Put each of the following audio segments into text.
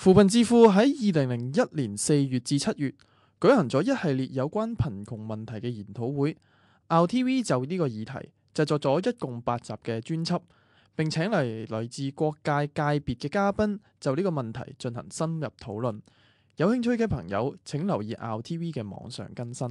扶貧智庫喺2001年4月至7月舉行咗一系列有關貧窮問題嘅研討會。RTV 就呢個議題製作咗一共8集嘅專輯，並請嚟自各界界別嘅嘉賓就呢個問題進行深入討論。有興趣嘅朋友請留意 RTV 嘅網上更新。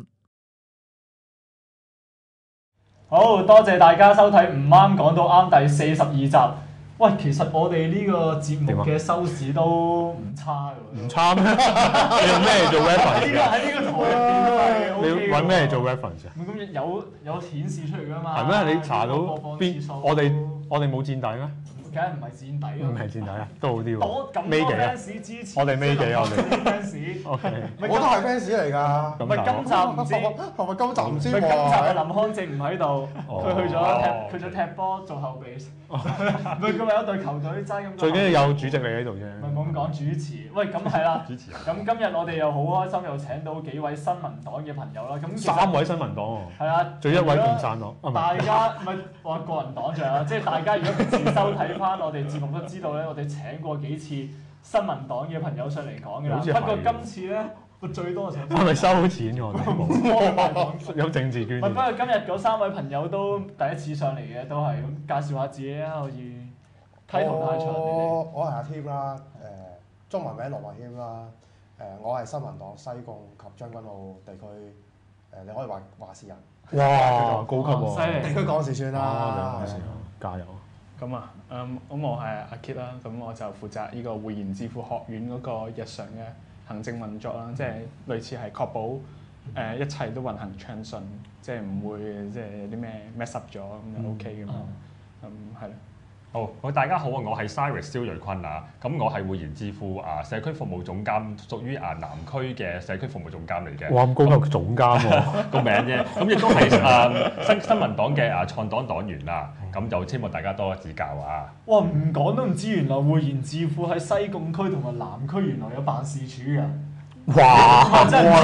好多謝大家收睇唔啱講到啱第42集。喂，其實我哋呢個節目嘅收視都唔差㗎喎。 唔差咩？你用咩做 reference 啊？ 喺呢個台入邊都係 OK 嘅。 你揾咩做 reference 啊？ 咁有顯示出嚟㗎嘛？ 係咩？你查到邊？我哋冇墊底咩？ 梗係唔係墊底唔係墊底啊，都好啲喎。 多咁多 fans 支持， 我哋尾幾啊？我哋 fans。 OK。 我都係 fans 嚟㗎。 唔係今集唔知， 係咪今集唔知唔係今集喎？ 林康正唔喺度，佢去咗踢波做後備。唔係佢為咗隊球隊爭咁多。 最緊要有主席你喺度啫。 唔係冇咁講主持。喂，咁係啦。 主持人。 咁今日我哋又好開心，又請到幾位新民黨嘅朋友啦。咁 3位新民黨喎。 係啊。 仲有1位共產黨。 大家唔係話個人黨長啊，即係大家如果平時收睇翻我哋節目都知道咧，我哋請過幾次新民黨嘅朋友上嚟講㗎啦。不過今次咧，我最多請。 係咪收錢㗎？有政治捐。 不過今日嗰3位朋友都第一次上嚟嘅，都係咁介紹下自己啊，好似梯圖太長。 我係阿添啦，中文名羅文謙啦，我係新民黨西貢及將軍澳地區你可以話事人。 哇，高級喎！ 犀利。 地區講事算啦。 加油！ 咁啊，咁我係阿 Kit 啦，咁我就負責呢個匯賢智庫學院嗰個日常嘅行政運作啦，即係類似係確保一切都運行暢順，即係唔會即係有啲咩 mess up 咗咁就 OK 咁樣，係啦。 好，大家好啊！我係 Cyrus 蕭瑞坤啊，咁我係匯賢智庫社區服務總監，屬於南區嘅社區服務總監嚟嘅。 哇，咁高級總監喎， 個名啫。咁亦都係新民黨嘅創黨黨員啦。咁就希望大家多指教啊！ 哇，唔講都唔知，原來匯賢智庫喺西貢區同埋南區原來有辦事處㗎。 哇！ 真係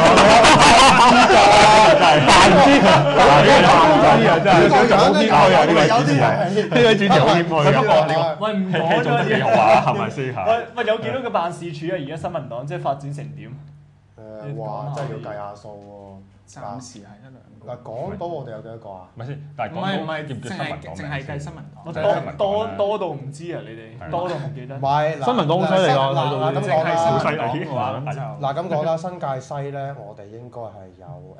呢位主持好謙虛啊！ 喂，唔講做得幾好啊？係咪先嚇？ 喂，有幾多個辦事處啊？而家新民黨即係發展成點？ 哇！真係要計下數喎。 暫時係1-2個。 嗱，港島我哋有幾多個啊？ 咪先，但係唔係， 叫唔叫新民黨？ 淨係計新民黨。 多到唔知啊！你哋多到唔記得。 唔係， 新民黨好犀利㗎，睇到嗱咁淨係新民黨嘅嘅話，咁就嗱咁講啦，新界西咧，我哋應該係有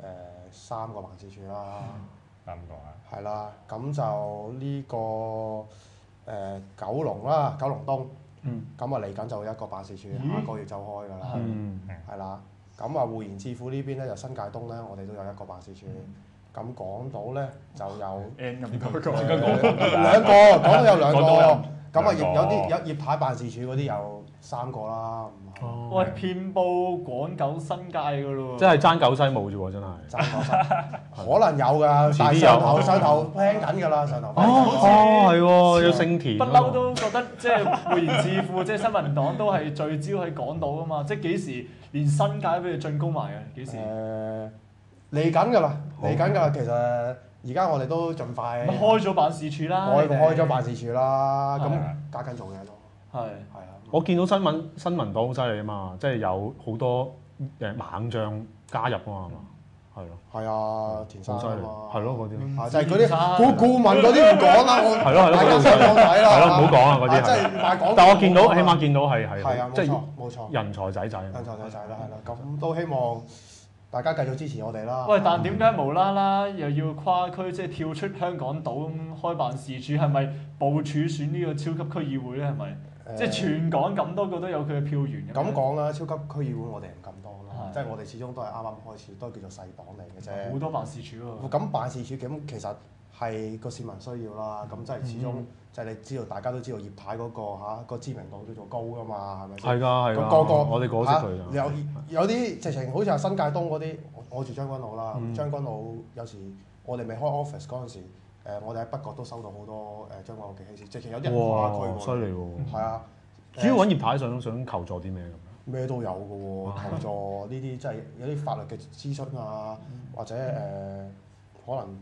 3個辦事處啦。 3個啊。 係啦，咁就呢個九龍啦，九龍東。咁啊嚟緊就一個辦事處，下個月就開㗎啦。係啦，咁啊匯賢智庫呢邊咧就新界東咧，我哋都有一個辦事處。咁港島咧就有2個，港島有2個。咁啊有啲葉太辦事處嗰啲有3個啦。 喂，遍佈廣九新界㗎咯喎！ 真係爭九西冇啫喎，真係。 爭九西，可能有㗎，但係上頭 plan 緊㗎啦，上頭。 係喎，有升田。 不嬲都覺得即係匯賢智庫，即係新民黨都係聚焦喺港島㗎嘛，即係幾時連新界都俾佢進攻埋嘅？幾時？ 嚟緊㗎啦，嚟緊㗎啦，其實而家我哋都盡快。 開咗辦事處啦！ 開咗辦事處啦，咁加緊做嘢咯。係啊。 我見到新民黨好犀利啊嘛，即係有好多猛將加入啊嘛，係咯。 係啊，田生啊嘛。 係咯，嗰啲。 就係嗰啲顧問嗰啲唔講啦，我。 係咯， 大家上網睇啦。 係咯，唔好講啊嗰啲。 即係賣廣告。 但我見到，起碼見到係即係冇錯，人才仔仔。 人才仔仔啦，係啦，咁都希望大家繼續支持我哋啦。 喂，但點解無啦啦又要跨區，即係跳出香港島咁開辦事處？係咪部署選呢個超級區議會咧？係咪？即係全港咁多個都有佢嘅票源。 咁講啦，超級區議會我哋唔咁多啦，即係我哋始終都係啱啱開始，都係叫做細黨嚟嘅啫。 好多辦事處喎。 咁辦事處咁其實係個市民需要啦，咁即係始終即係你知道，大家都知道葉太嗰個知名度叫做高㗎嘛，係咪先？ 係㗎係㗎。 咁個我哋嗰識佢有啲直情好似係新界東嗰啲，我住將軍澳啦，將軍澳有時我哋未開 office 嗰陣時。我哋喺北角都收到好多將軍澳嘅喜事，直情有啲人跨區喎。 犀利喎！ 係啊， 主要揾葉太想求助啲咩咁？ 咩都有嘅喎，求助呢啲即係有啲法律嘅諮詢啊，或者可能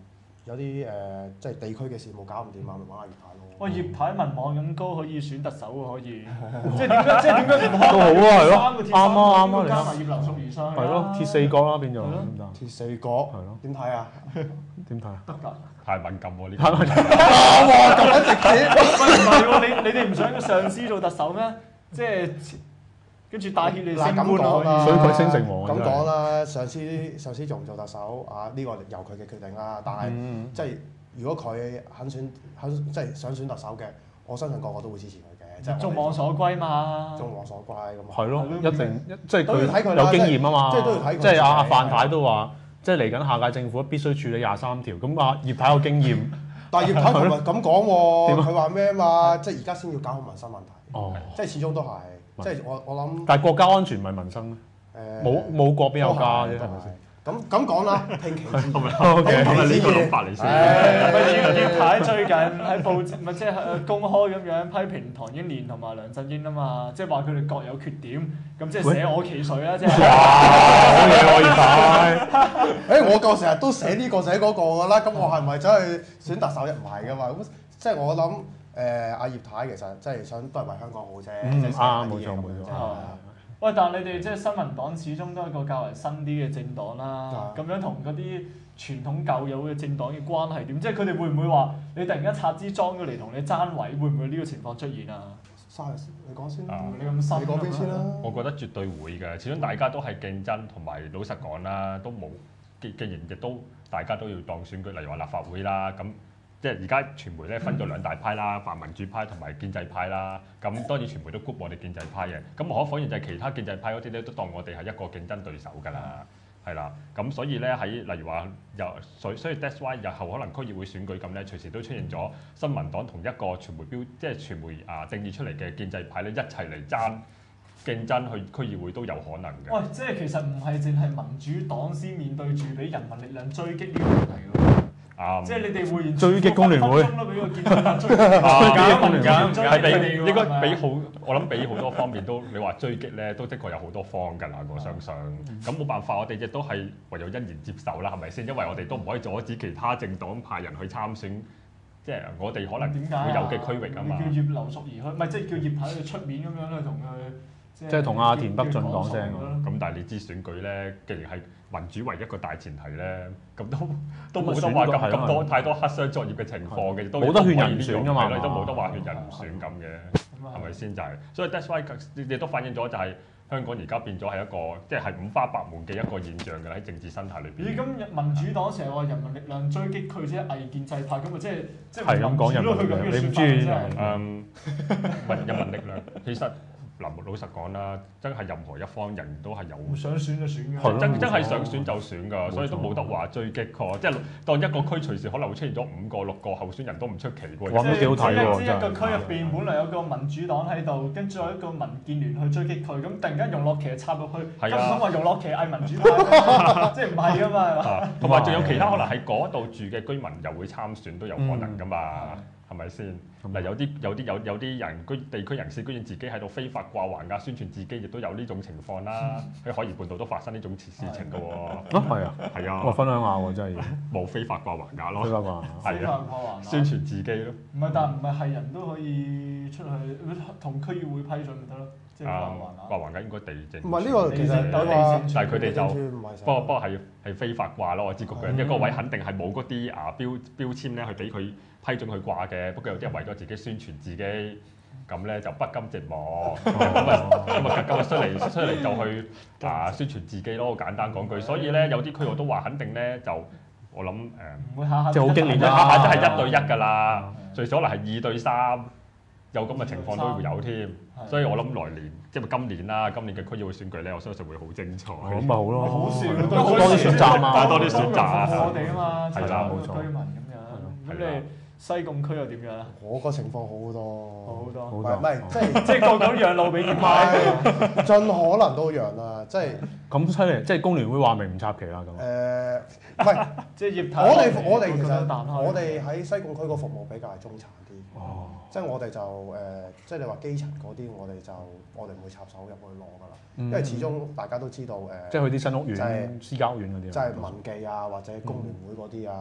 有啲即係地區嘅事務搞唔掂啊，咪揾阿葉太咯。 喂，葉太民望咁高，可以選特首喎，可以。即係點解唔開？ 都好啊，係咯， 三個鐵啱啊， 加埋葉劉淑儀上去係咯，鐵四角啦變咗，得唔得？ 鐵四角係咯， 點睇啊？ 點睇啊？ 得㗎。 太敏感喎呢個。 哇！咁樣直接， 喂，唔係喎，你哋唔想個上司做特首咩？即係跟住帶挈你升官嗱咁講啦， 所以佢升成王啊咁真係講啦，上司做唔做特首啊？呢個由佢嘅決定啦。但係即係如果佢肯即係想選特首嘅，我相信個個都會支持佢嘅。即係眾望所歸嘛。 眾望所歸咁啊。 係咯，一定即係都要睇佢啦佢有經驗啊嘛， 即係都要睇佢即係阿自己范太都話，即係嚟緊下屆政府必須處理23條，咁啊葉太有經驗， 但係葉太琴日咁講喎， 點啊佢話咩啊嘛？即係而家先要搞好民生問題。 哦， 即係始終都係，即係我諗但係國家安全唔係民生咩？冇國邊有家啫， 都係咪先？ 咁講啦，聽其之言。 O K， 係咪呢個諗法嚟先？ 葉太最近喺報紙咪即係公開咁樣批評唐英年同埋梁振英啊嘛，即係話佢哋各有缺點，咁即係捨我其誰啦，即係。 好嘢喎葉太， 我個成日都寫呢個寫嗰個㗎啦，咁我係咪走去選特首？唔係㗎嘛，咁即係我諗阿葉太其實即係想都係為香港好啫，即係啱冇錯冇錯。 喂，但係你哋即係新民黨始終都係一個較為新啲嘅政黨啦，咁樣同嗰啲傳統舊有嘅政黨嘅關係點？即係佢哋會唔會話你突然間拆支裝咗嚟同你爭位，會唔會呢個情況出現啊？ 你講先啦， 你咁新， 你講邊先啦？ 我覺得絕對會嘅，始終大家都係競爭，同埋老實講啦，都冇既然亦都大家都要當選舉，例如話立法會啦，咁即係而家傳媒咧分咗兩大派啦，泛民主派同埋建制派啦。咁當然傳媒都 group 我哋建制派嘅，咁無可否認就係其他建制派嗰啲咧都當我哋係一個競爭對手㗎啦。係啦，咁所以咧喺例如話所以 that's why 日後可能區議會選舉咁咧，隨時都出現咗新民黨同一個傳媒即係傳媒定義出嚟嘅建制派咧一齊嚟競爭去區議會都有可能嘅。 喂，即係其實唔係淨係民主黨先面對住俾人民力量追擊呢個問題㗎。即係你哋會追擊工聯會， 分分鐘都俾個建制派追擊， 係應該俾好，我諗俾好多方面都，你話追擊咧，都的確有好多方㗎啦，我相信。咁冇辦法，我哋亦都係唯有欣然接受啦，係咪先？因為我哋都唔可以阻止其他政黨派人去參選，即係我哋可能會有嘅區域啊嘛。 叫葉劉淑儀去，唔係即係叫葉太去出面咁樣去同佢。 即係同阿田北俊講聲咁但係你知選舉咧，既然係民主為一個大前提咧，咁都冇得話咁多太多黑箱作業嘅情況嘅，都冇得勸人唔選㗎嘛， 都冇得話勸人唔選咁嘅，係咪先就係？所以 that's why 亦都反映咗就係香港而家變咗係一個即係五花八門嘅一個現象㗎啦，喺政治生態裏邊。 咦？咁民主黨成日話人民力量追擊佢啫，偽建制派咁啊，即係係咁講人民力量，你唔中意人民力量其實。嗱，老實講啦，真係任何一方人都係有想選就選嘅， 真係想選就選㗎，所以都冇得話追擊㗎。即係當一個區隨時可能會出現咗5個6個候選人都唔出奇㗎。 咁都幾好睇喎！ 即係一個區入邊，本來有個民主黨喺度，跟住有一個民建聯去追擊佢，咁突然間容樂琪插入去，根本話容樂琪係民主派，即係唔係㗎嘛？係嘛？ 同埋仲有其他可能喺嗰度住嘅居民又會參選都有可能㗎嘛？係咪先？嗱，有啲人地區人士居然自己喺度非法掛橫額宣傳自己，亦都有呢種情況啦。喺海怡半島都發生呢種事情㗎喎。 係啊， 係啊。 我分享下喎，真係冇非法掛橫額咯。 非法掛係啊，宣傳自己咯。 唔係，但唔係人都可以出去同區議會批准咪得咯？即係掛橫額應該地政。 唔係呢個其實有地政處， 但係佢哋就不過係非法掛咯。我知局長一個位肯定係冇嗰啲標籤咧，去俾佢批准佢掛嘅。不過有啲人為咗自己宣傳自己，咁咧就不甘寂寞，咁啊出嚟就去宣傳自己咯。好簡單講句，所以咧有啲區我都話肯定咧就我諗唔會下下即係好激烈下下都係1對1㗎啦，最少可能係2對3，有咁嘅情況都會有添。所以我諗來年即係今年啦，今年嘅區議會選舉咧，我相信會好精彩。 咁咪好咯， 好笑， 多啲選擇啊， 多啲選擇啊， 我哋啊嘛， 係啦， 冇錯，居民咁樣。咁你西貢區又點樣啊？ 我個情況好好多， 好多， 唔係即係個個讓路俾葉太， 盡可能都讓啦，即係咁犀利，即係工聯會話明唔插旗啦咁。 唔係， 即係葉太。 我哋其實我哋喺西貢區個服務比較係中產啲，即係我哋就即係你話基層嗰啲，我哋唔會插手入去攞㗎啦，因為始終大家都知道即係去啲新屋苑、私家屋苑嗰啲， 即係民記啊或者工聯會嗰啲啊。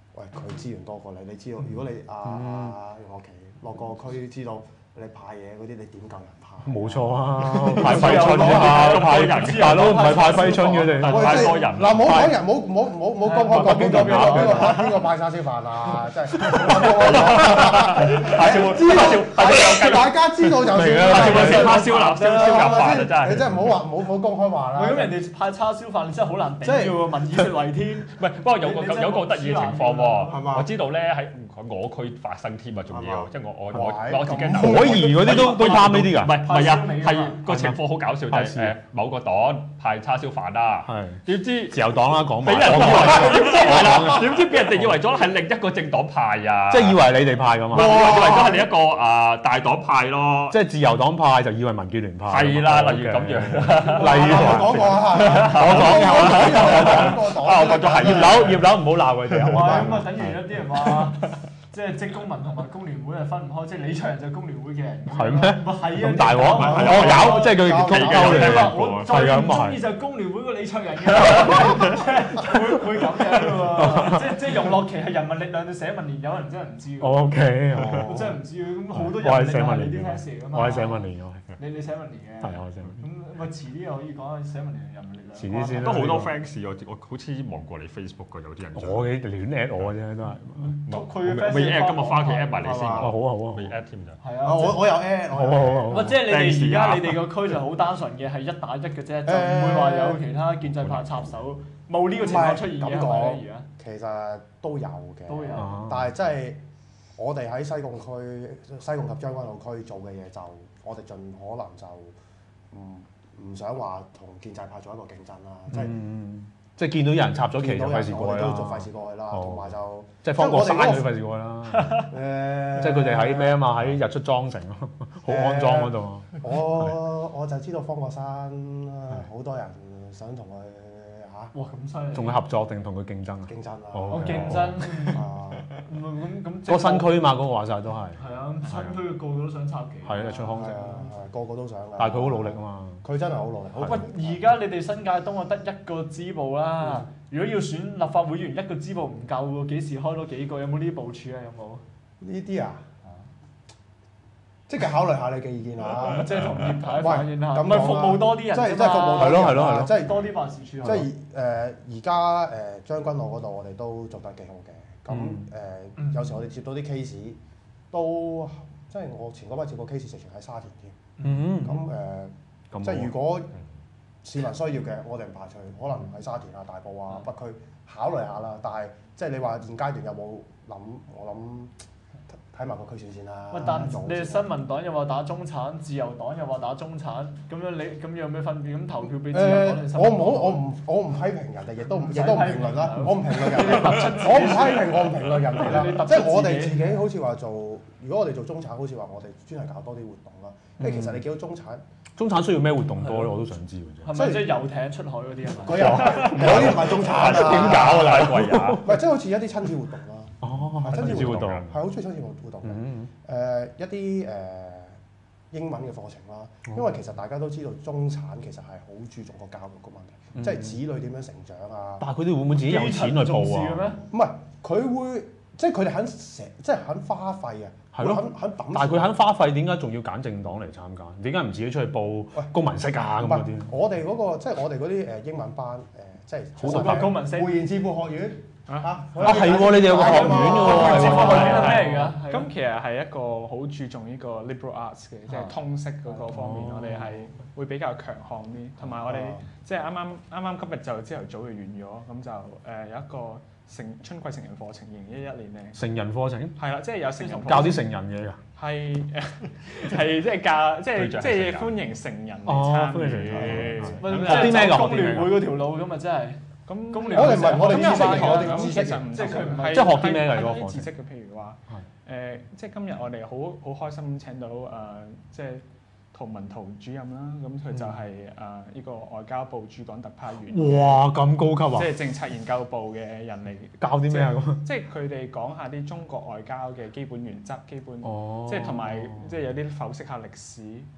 喂，佢資源多過你，你知道，如果你楊樂琪落個區知道你派嘢嗰啲，你點夠人派？ 冇錯啊，派揮春嘅嘛，派人大佬唔係派揮春嘅你， 派多人。 嗱，冇講人，冇公開講邊個派叉燒飯啊！真係大家知道就算啦。 叉燒臘飯真係。 你真係唔好話冇公開話啦。 咁人哋派叉燒飯，你真係好難頂嘅喎，民以食為天。 唔係，不過有個得意嘅情況喎， 係嘛？ 我知道咧喺我區發生添啊，仲要即係我自己可疑嗰啲都貪呢啲㗎。 唔係啊，係個情況好搞笑，就係某個黨派叉燒飯啦，點知自由黨啦講俾人以為點知俾人哋以為咗係另一個政黨派啊， 即係以為你哋派㗎嘛， 以為咗係另一個大黨派咯， 即係自由黨派就以為民建聯派。 係啦，例如咁樣， 例如我講過啊， 我講咗係葉劉唔好鬧佢哋。 咁啊，等於有啲人話。即係職工盟同埋工聯會係分唔開，即係李卓人就係工聯會嘅人。 係咩？ 係啊！ 咁大鑊，有即係佢溝嚟嘅。 我最唔中意就係工聯會個李卓人嘅，會咁樣嘅喎。即係楊樂琪係人民力量嘅社民連，有人真係唔知喎。 O K， 我真係唔知咁好多人力量係你啲 fans 嚟㗎嘛。 我係社民連， 你社民連嘅。 係我社民連。 咁咪遲啲又可以講下社民連人民力量。 遲啲先都好多 fans 我好似望過你 Facebook 㗎，有啲人。 我嘅亂 at 我嘅啫，都係。 佢嘅 fans 未 at 今日翻屋企 at 埋你先。 好啊， 未 at 添就。 係啊， 我有 at， 好。即係你哋而家你哋個區就好單純嘅，係1打1嘅啫，就唔會話有其他建制派插手，冇呢個情況出現嘅係咪咧？而家其實都有嘅， 都有， 但係真係我哋喺西貢及將軍澳區做嘅嘢就，我哋盡可能就唔想話同建制派做一個競爭啦， 即係見到有人插咗旗就費事過去啦， 都費事過去啦，同埋就即係方國珊嗰啲費事過去啦。即係佢哋喺咩啊嘛？喺日出莊城咯，好安莊嗰度。 我就知道方國珊好多人想同佢哇咁犀利！ 同佢合作定同佢競爭啊？ 競爭啦！ 我競爭咁嗰新區嘛，嗰個話晒都係。 係啊，新區個個都想插旗。 係啊，出康城。 個個都想㗎。 但係佢好努力啊嘛。 佢真係好努力。 喂，而家你哋新界東啊得一個支部啦，如果要選立法會議員一個支部唔夠喎，幾時開多幾個？有冇呢啲部署啊？有冇？ 呢啲啊？即係考慮下你嘅意見啊！ 即係同葉太反映下， 咁咪服務多啲人啫嘛。 係咯， 即係多啲辦事處。 即係而家將軍澳嗰度，我哋都做得幾好嘅。咁有時我哋接到啲 case 都，即係我前嗰排接個 case 直情喺沙田添。咁即係如果市民需要嘅，我哋唔排除可能喺沙田啊、大埔啊、北區考慮下啦。但係即係你話現階段有冇諗？我諗。睇埋個區選先啦。 喂，但你哋新民黨又話打中產，自由黨又話打中產，咁樣你咁有咩分別？咁投票俾自由黨定新民黨？ 我唔批評人哋，亦都唔評論啦。我唔評論人哋，我唔批評，我唔評論人哋啦。即係我哋自己好似話做，如果我哋做中產，好似話我哋專係搞多啲活動啦。因為其實你見到中產需要咩活動多咧？我都想知嘅啫。 係咪即係遊艇出海嗰啲啊？ 嗰啲唔係中產啊！ 點搞啊？太貴啊！ 唔係，即係好似一啲親子活動啦。 親子活動係好中意親子活動嘅。一啲英文嘅課程啦，因為其實大家都知道中產其實係好注重個教育個問題，即係子女點樣成長啊。 但係佢哋會唔會自己有錢去報啊？ 唔係，佢會即係佢哋肯花費啊。 係咯，但係佢肯花費，點解仲要揀政黨嚟參加？點解唔自己出去報公民式啊咁嗰啲？ 我哋嗰個即係我哋嗰啲英文班即係好多公民式匯賢智庫學院。 係喎，你哋有個學院嘅喎， 學院係咩嚟㗎？ 咁其實係一個好注重呢個 liberal arts 嘅，即係通識嗰個方面，我哋係會比較強項啲。同埋我哋即係啱啱今日就朝頭早就完咗，咁就有一個春季成人課程，2011年咧。成人課程？係啦，即係有成人課程教啲成人嘢㗎。係即係教即係歡迎成人嚟參與。 學啲咩㗎？ 工聯會嗰條路咁啊，真係。咁工聯我哋唔係我哋知識我哋知識即係佢唔係即係學啲咩㗎？嗰個課程知識嘅，譬如話即係今日我哋好開心請到即係陶文陶主任啦，咁佢就係呢個外交部駐港特派員。 哇！咁高級啊！ 即係政策研究部嘅人嚟。教啲咩啊？咁即係佢哋講下啲中國外交嘅基本原則、基本即係同埋即係有啲剖析下歷史。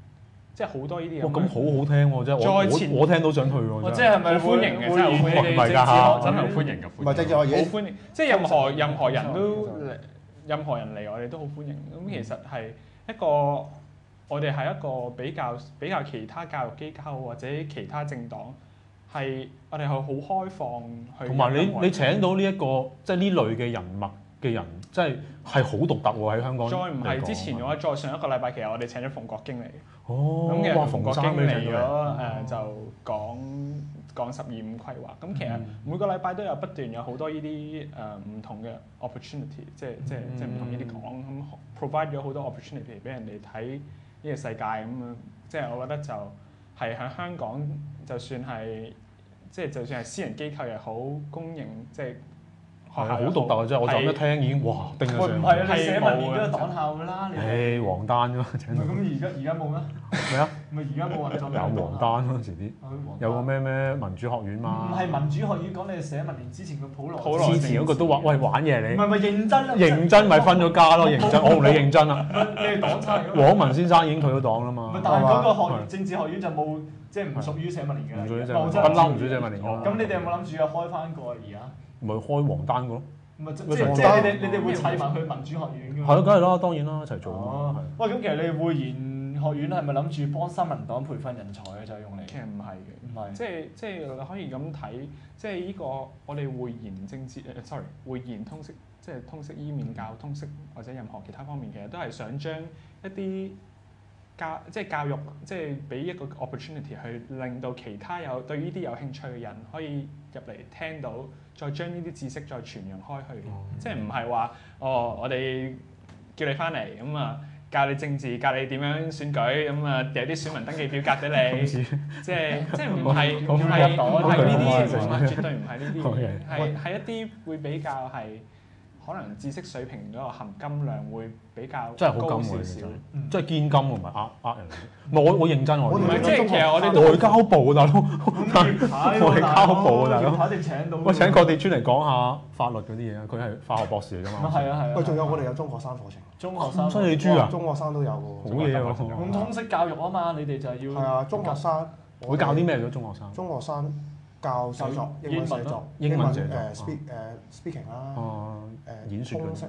即係好多呢啲哇，咁好好聽喎，真係再前我聽到想去喎。 即係咪好歡迎嘅，真係好歡迎唔係㗎真係好歡迎嘅， 唔係政治學好院， 歡迎，即係任何人都任何人嚟，我哋都好歡迎。咁其實係一個我哋係一個比較其他教育機構或者其他政黨係我哋係好開放去。 同埋你請到呢一個即係呢類嘅人物嘅人，即係好獨特喎喺香港。 再唔係之前嘅話，再上一個禮拜其實我哋請咗馮國經嚟。 哦， 咁其實馮國經嚟嚟咗就講12.5規劃。咁其實每個禮拜都有不斷有好多呢啲唔同嘅 opportunity，即係唔同呢啲講咁 provide 咗好多 opportunity 俾人哋睇呢個世界咁樣。即係我覺得就係喺香港，就算係私人機構又好，公營即係學校好獨特啊！真係我就咁一聽已經哇叮咗上。 唔係啊，你社民連都有黨校㗎啦，你黃丹㗎嘛請到。 咁而家冇咩？ 咩啊？ 咪而家冇運作嘅有黃丹嗰陣時啲，有個咩民主學院嘛。 唔係民主學院講你社民連之前個普羅。 之前嗰個都話喂玩嘢你。 唔係認真啊！ 認真咪分咗家咯，認真我同你認真啊。 你係黨差嚟㗎嘛？ 黃文先生已經退咗黨啦嘛。 但係嗰個學院政治學院就冇，即係唔屬於社民連嘅。 唔屬於社民連，不嬲唔屬於社民連㗎。 咁你哋有冇諗住又開翻個啊？而家？ 咪開黃丹個咯。 唔係即係你哋會砌埋去民主學院㗎嘛？ 係咯，梗係啦，當然啦，一齊做啊嘛。 喂，咁其實你哋匯研學院係咪諗住幫新民黨培訓人才嘅就係用嚟？ 其實唔係嘅， 唔係， 即係你可以咁睇，即係呢個我哋匯研政治匯研通識，即係通識醫免教通識或者任何其他方面，其實都係想將一啲教育，即係俾一個 opportunity 去令到其他對呢啲有興趣嘅人可以入嚟聽到，再將呢啲知識再傳揚開去，即係唔係話我哋叫你翻嚟咁啊，教你政治，教你點樣選舉，咁啊有啲選民登記表格俾你，即係唔係呢啲，絕對唔係呢啲，係一啲會比較係可能知識水平嗰個含金量會比較真係好金喎，其實即係堅金喎，唔係呃人。唔係我認真喎。 唔係即係其實我哋外交部大佬，外交部大佬。 肯定請到。 我請郭地川嚟講下法律嗰啲嘢啊，佢係化學博士嚟㗎嘛。 係啊係啊。 喂，仲有我哋有中學生課程。 中學生。 犀利豬啊！ 中學生都有喎。 好嘢喎！ 咁通識教育啊嘛，你哋就要。 係啊，中學生。 會教啲咩咗中學生？ 中學生教寫作、英文寫作、 英文寫作 speaking 啦， 演説通識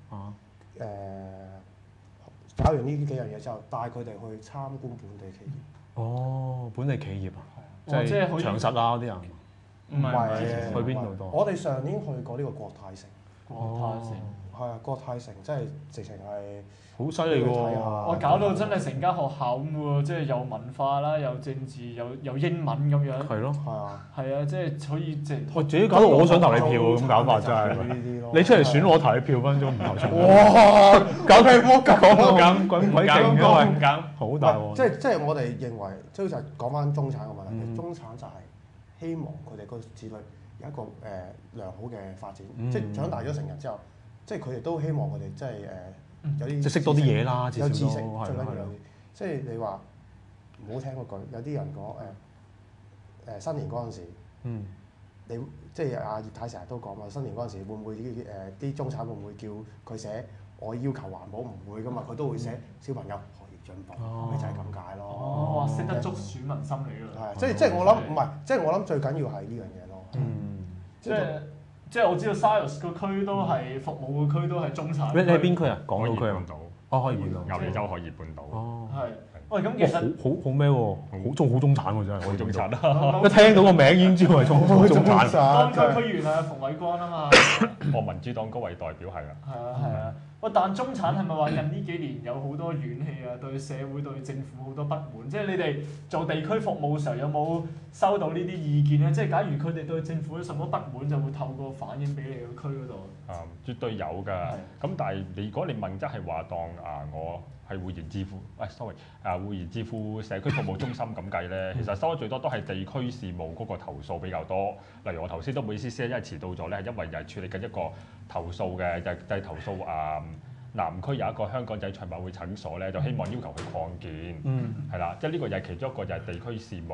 搞完呢幾樣嘢之後，帶佢哋去參觀本地企業。 哦，本地企業啊，即係係長實啊嗰啲人。 唔係去邊度多？ 我哋上年去過呢個國泰城。 國泰城。 係啊，國泰城真係直情係好犀利喎！ 我搞到真係成間學校咁喎，即係有文化啦，有政治，有英文咁樣。係咯。 係啊。 係啊，即係可以即係。 喂，自己搞到我想投你票喎，咁搞法真係。你出嚟選我投你票，分鐘唔投出。哇！搞咩魔咁鬼勁嘅喂！好大喎！ 即係我哋認為，即係就係講翻中產嘅問題。中產就係希望佢哋個子女有一個良好嘅發展，即係長大咗成人之後，即係佢哋都希望佢哋即係有啲即係識多啲嘢啦， 有知識最緊係要有啲。即係你話唔好聽嗰句，有啲人講新年嗰陣時，你即係阿葉太成日都講嘛，新年嗰陣時會唔會啲中產會唔會叫佢寫我要求環保？唔會噶嘛，佢都會寫小朋友學業進步，咪就係咁解咯。 哦，識得捉選民心理㗎啦。 係，即係我諗唔係，即係我諗最緊要係呢樣嘢咯。 即係我知道 Cyrus 個區都係服務個區都係中產。 你喺邊區啊？港島區啊？ 哦， 可以半島。 牛脷洲可以半島。 哦。 係。喂，咁其實好咩喎？好中產喎真係。 好中產啦！ 一聽到個名已經知佢係中產。 當區區員係馮偉光啊嘛。 我民主黨高位代表係啊。 係啊係啊。喂，但中產係咪話近呢幾年有好多怨氣啊？對社會對政府好多不滿，即係你哋做地區服務嘅時候有冇收到呢啲意見咧？即係假如佢哋對政府有什麼不滿，就會透過反映俾你個區嗰度。 絕對有㗎。咁但係如果你問，即係話當我係匯賢智庫，sorry，匯賢智庫社區服務中心咁計咧，其實收得最多都係地區事務嗰個投訴比較多。例如我頭先都唔好意思，因為遲到咗咧，因為又係處理緊一個投訴嘅，就係投訴南區有一個香港仔賽馬會診所咧，就希望要求佢擴建，係啦，即係呢個又係其中一個就係地區事務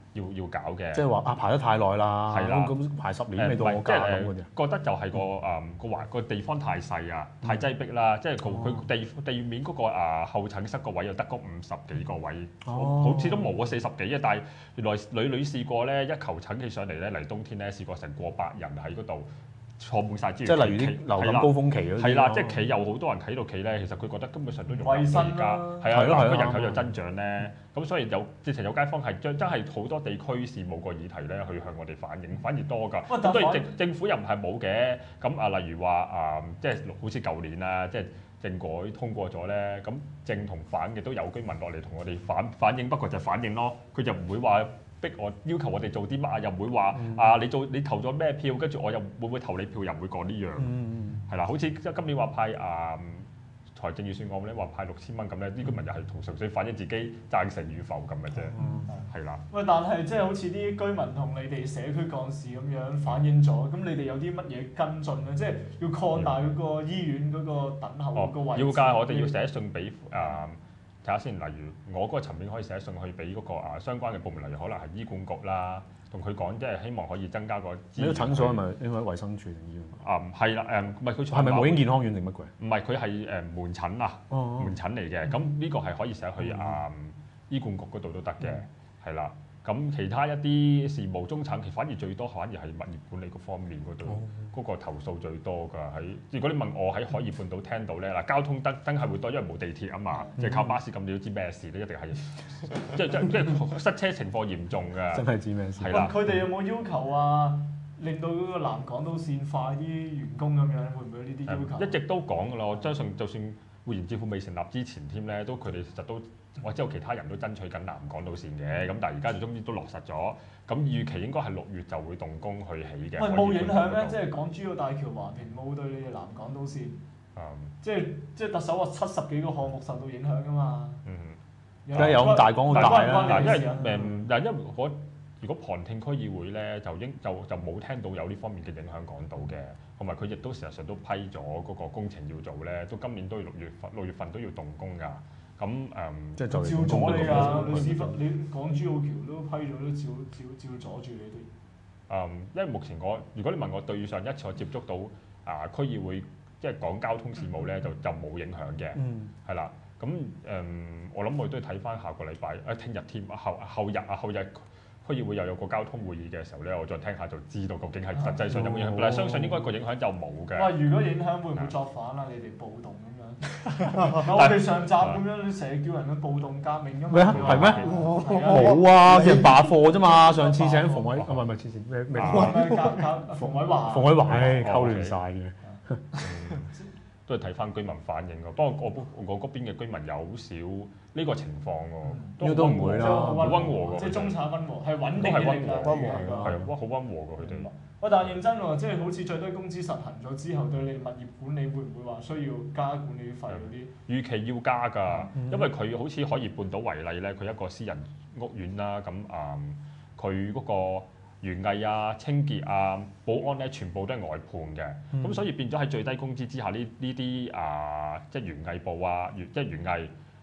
要搞嘅。 即係話排得太耐啦， 係啦咁排10年未到我即價咁係嗰啲。 覺得就係個地方太細啊，太擠迫啦，即係佢地面嗰個候診室個位又得嗰50幾個位，好似都冇啊40幾啊，但係原來屢試過咧，一求診起上嚟咧，嚟冬天咧試過成過百人喺嗰度。坐滿晒資源， 即係例如啲流感高峰期嗰啲。 係啦，即係企有好多人喺度企咧，其實佢覺得根本上都用唔衞生到而家，係係咯啊，個人口又增長咧，咁所以直情有街坊係真係好多地區事務個議題咧，去向我哋反映，反而多㗎。咁當然政府又唔係冇嘅，咁例如話即係好似舊年啊，即係政改通過咗咧，咁正同反嘅都有居民落嚟同我哋反映，不過就反映咯，佢就唔會話。逼我要求我哋做啲乜啊？又唔會話你投咗咩票，跟住我又會唔會投你票？又唔會講呢樣，係啦。好似今年話派財政預算案咧，話派6000蚊咁咧，啲居民又係純粹反映自己贊成與否咁嘅啫，係啦。 喂，但係即係好似啲居民同你哋社區幹事咁樣反映咗，咁你哋有啲乜嘢跟進咧？即係要擴大嗰個醫院嗰個等候嗰個位置。 要㗎，我哋要寫信俾睇下先，例如我嗰個層面可以寫信去俾嗰個相關嘅部門，例如可能係醫管局啦，同佢講即係希望可以增加個資源。 你個診所係咪應該衛生署定醫院？ 係啦，唔係佢係咪母嬰健康院定乜鬼？ 唔係佢係門診啊，門診嚟嘅。咁呢個係可以寫去醫管局嗰度都得嘅，係啦。咁其他一啲事務中產，反而最多反而係物業管理嗰方面嗰度，嗰個投訴最多㗎。如果你問我喺海怡半島聽到咧，嗱交通燈係會多，因為冇地鐵啊嘛，即係靠巴士咁，你都知咩事咧？一定係即係塞車情況嚴重㗎。 真係知咩事？ 係啦。 佢哋有冇要求啊？令到嗰個南港島線快啲完工咁樣，會唔會有呢啲要求？ 一直都講㗎啦，我相信就算匯賢智庫未成立之前添咧，佢哋其實都。我知道其他人都爭取緊南港島線嘅，咁但係而家就終於都落實咗，咁預期應該係6月就會動工去起嘅。 喂，冇影響咩？即係港珠澳大橋環評冇對你哋南港島線，即係特首話70幾個項目受到影響㗎嘛。 梗係有咁大講好大啦。 因為如果旁聽區議會咧，就冇聽到有呢方面嘅影響港島嘅，同埋佢亦都事實上都批咗嗰個工程要做咧，到今年都要6月份都要動工㗎。咁即係就照阻你㗎，你港珠澳橋都批咗，都照阻住你哋。 因為目前如果你問我對上一次我接觸到區議會即係講交通事務咧，就冇影響嘅，係啦。咁我諗我都要睇翻下個禮拜聽日添，後日區議會又有個交通會議嘅時候咧，我再聽下就知道究竟係實際上有冇影響。但係相信應該個影響就冇嘅。 哇！如果影響會唔會作反啊？你哋暴動咁樣？我哋上集咁樣，你成日叫人去暴動革命㗎嘛？ 咩啊？係咩？冇啊！叫人罷課啫嘛。上次請馮偉，唔係黐線咩？ 馮偉華。 馮偉華，溝亂晒嘅。 都係睇翻居民反應㗎。不過我嗰邊嘅居民有少呢個情況喎， 都唔會啦， 好溫和㗎。 即係中產溫和，係穩定嘅力量。 係好溫和㗎佢哋。 喂，但係認真喎，即係好似最低工資實行咗之後，對你物業管理會唔會話需要加管理費嗰啲？ 預期要加㗎，因為佢好似海怡半島為例咧，佢一個私人屋苑啦，咁佢嗰個園藝啊、清潔啊、保安咧，全部都係外判嘅，咁所以變咗喺最低工資之下，呢啲即係園藝部啊，即係園藝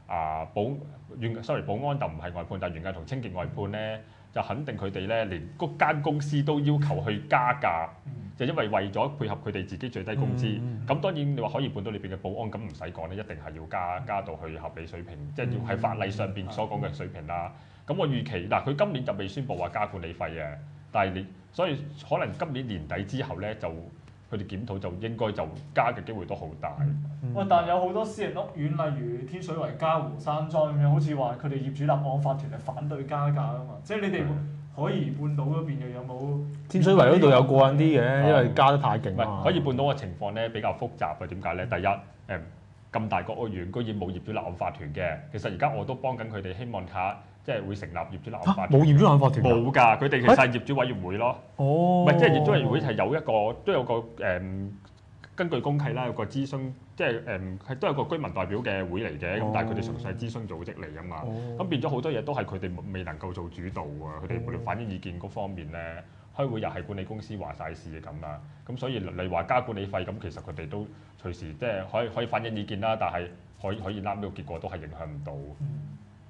保安就唔係外判，但係園藝同清潔外判咧。就肯定佢哋咧，連嗰間公司都要求去加價，就因為咗配合佢哋自己最低工資。咁當然你話海怡半島裏邊嘅保安咁唔使講咧，一定係要加到去合理水平，即係要喺法例上邊所講嘅水平啦。咁我預期嗱，佢今年就未宣布話加管理費嘅，但係所以可能今年年底之後咧就。佢哋檢討就應該就加嘅機會都好大。 喂，但有好多私人屋苑，例如天水圍嘉湖山莊咁樣，好似話佢哋業主立案法團係反對加價啊嘛。即係你哋海怡半島嗰邊又有冇？ 天水圍嗰度有過癮啲嘅，因為加得太勁。 唔係海怡半島嘅情況咧比較複雜嘅，點解咧？第一咁大個屋苑居然冇業主立案法團嘅，其實而家我都幫緊佢哋，希望睇下。即係會成立業主立案法團。 冇業主立案法團。 冇㗎，佢哋其實係業主委員會咯。 哦。 唔係，即係業主委員會係都有個根據公契啦，有個諮詢，即係都有個居民代表嘅會嚟嘅。咁但係佢哋純粹係諮詢組織嚟啊嘛。咁變咗好多嘢都係佢哋未能夠做主導啊。佢哋無論反映意見嗰方面咧，開會又係管理公司話晒事嘅咁啦。咁所以你話加管理費咁，其實佢哋都隨時即係可以反映意見啦。但係可以攬到結果都係影響唔到。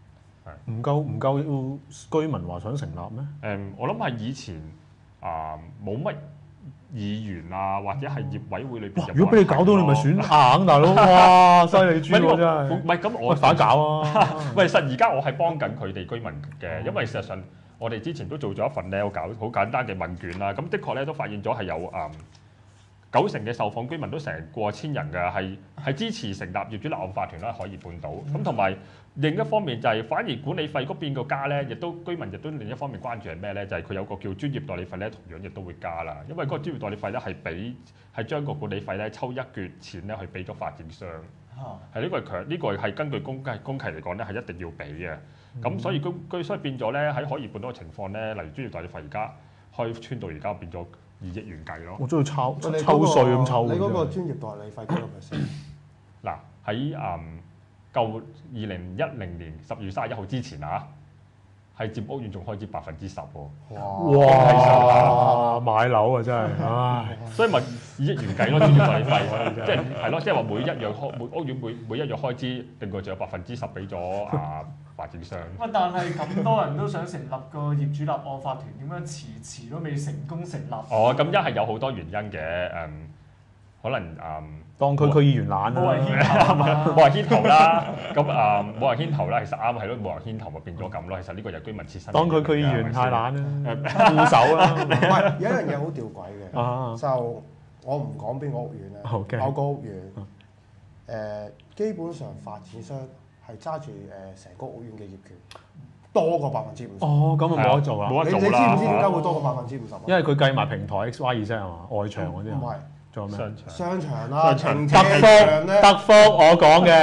唔夠居民話想成立咩？ 我諗係以前冇乜議員啊，或者係業委會裏邊。 如果俾你搞到，你咪選硬大佬，哇！犀利豬喎真係。 唔係咁，我快搞啊！ 喂，實而家我係幫緊佢哋居民嘅，因為事實上我哋之前都做咗一份咧，我搞好簡單嘅問卷啦。咁的確咧都發現咗係有90%嘅受訪居民都成過千人嘅，係支持成立業主立案法團啦，可以半島。咁同埋另一方面就係反而管理費嗰邊個加咧，亦都居民亦都另一方面關注係咩咧？就係佢有個叫專業代理費咧，同樣亦都會加啦。因為嗰個專業代理費咧係將個管理費咧抽一橛錢咧去俾咗發展商。係呢個係根據公契嚟講咧係一定要俾嘅。咁所以所以變咗咧喺可以半島嘅情況咧，例如專業代理費而家開穿到而家變咗2億元計咯。 我中意抽稅咁抽。 你嗰個專業代理費幾多 percent？ 嗱喺舊2010年10月31號之前係佔屋苑仲開支10%喎。 哇！買樓啊真係，唉！ 所以咪2億元計咯，專業代理費，即係係咯，即係話每屋苑每一樣開支，另外仲有10%俾咗發展商。 喂，但係咁多人都想成立個業主立案法團，點解遲都未成功成立？ 咁一係有好多原因嘅，可能當區議員懶啦， 冇人牽頭啦， 咁冇人牽頭啦，其實啱係咯，冇人牽頭咪變咗咁咯。其實呢個就居民切身。 當區議員太懶啦，護手啦。 唔係，有一樣嘢好吊詭嘅，就我唔講邊個屋苑咧，某個屋苑基本上發展商係揸住成個屋苑嘅業權，多過50%。 哦，咁啊冇得做啦。 你知唔知點解會多過50%？ 因為佢計埋平台 XY 係嘛，外牆嗰啲。唔係。做咩？ 商場啦， 德福我講嘅，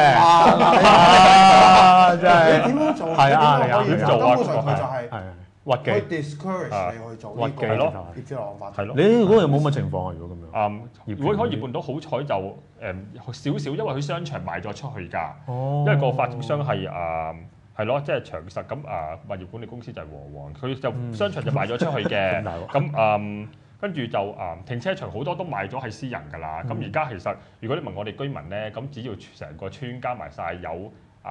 真係。 你點樣做？ 係啊，你可以做啊？ 根本上佢就係屈機， 佢 discourage 你去做呢個業主立案法團。 係咯。 你嗰個有冇乜情況啊？如果咁樣？ 如果可以辦到好彩就少少，因為佢商場賣咗出去㗎。因為個發展商係係咯，即係長實咁物業管理公司就係和黃，佢就商場就賣咗出去嘅。咁跟住就停車場好多都賣咗係私人㗎啦。咁而家其實如果你問我哋居民咧，咁只要成個村加埋晒有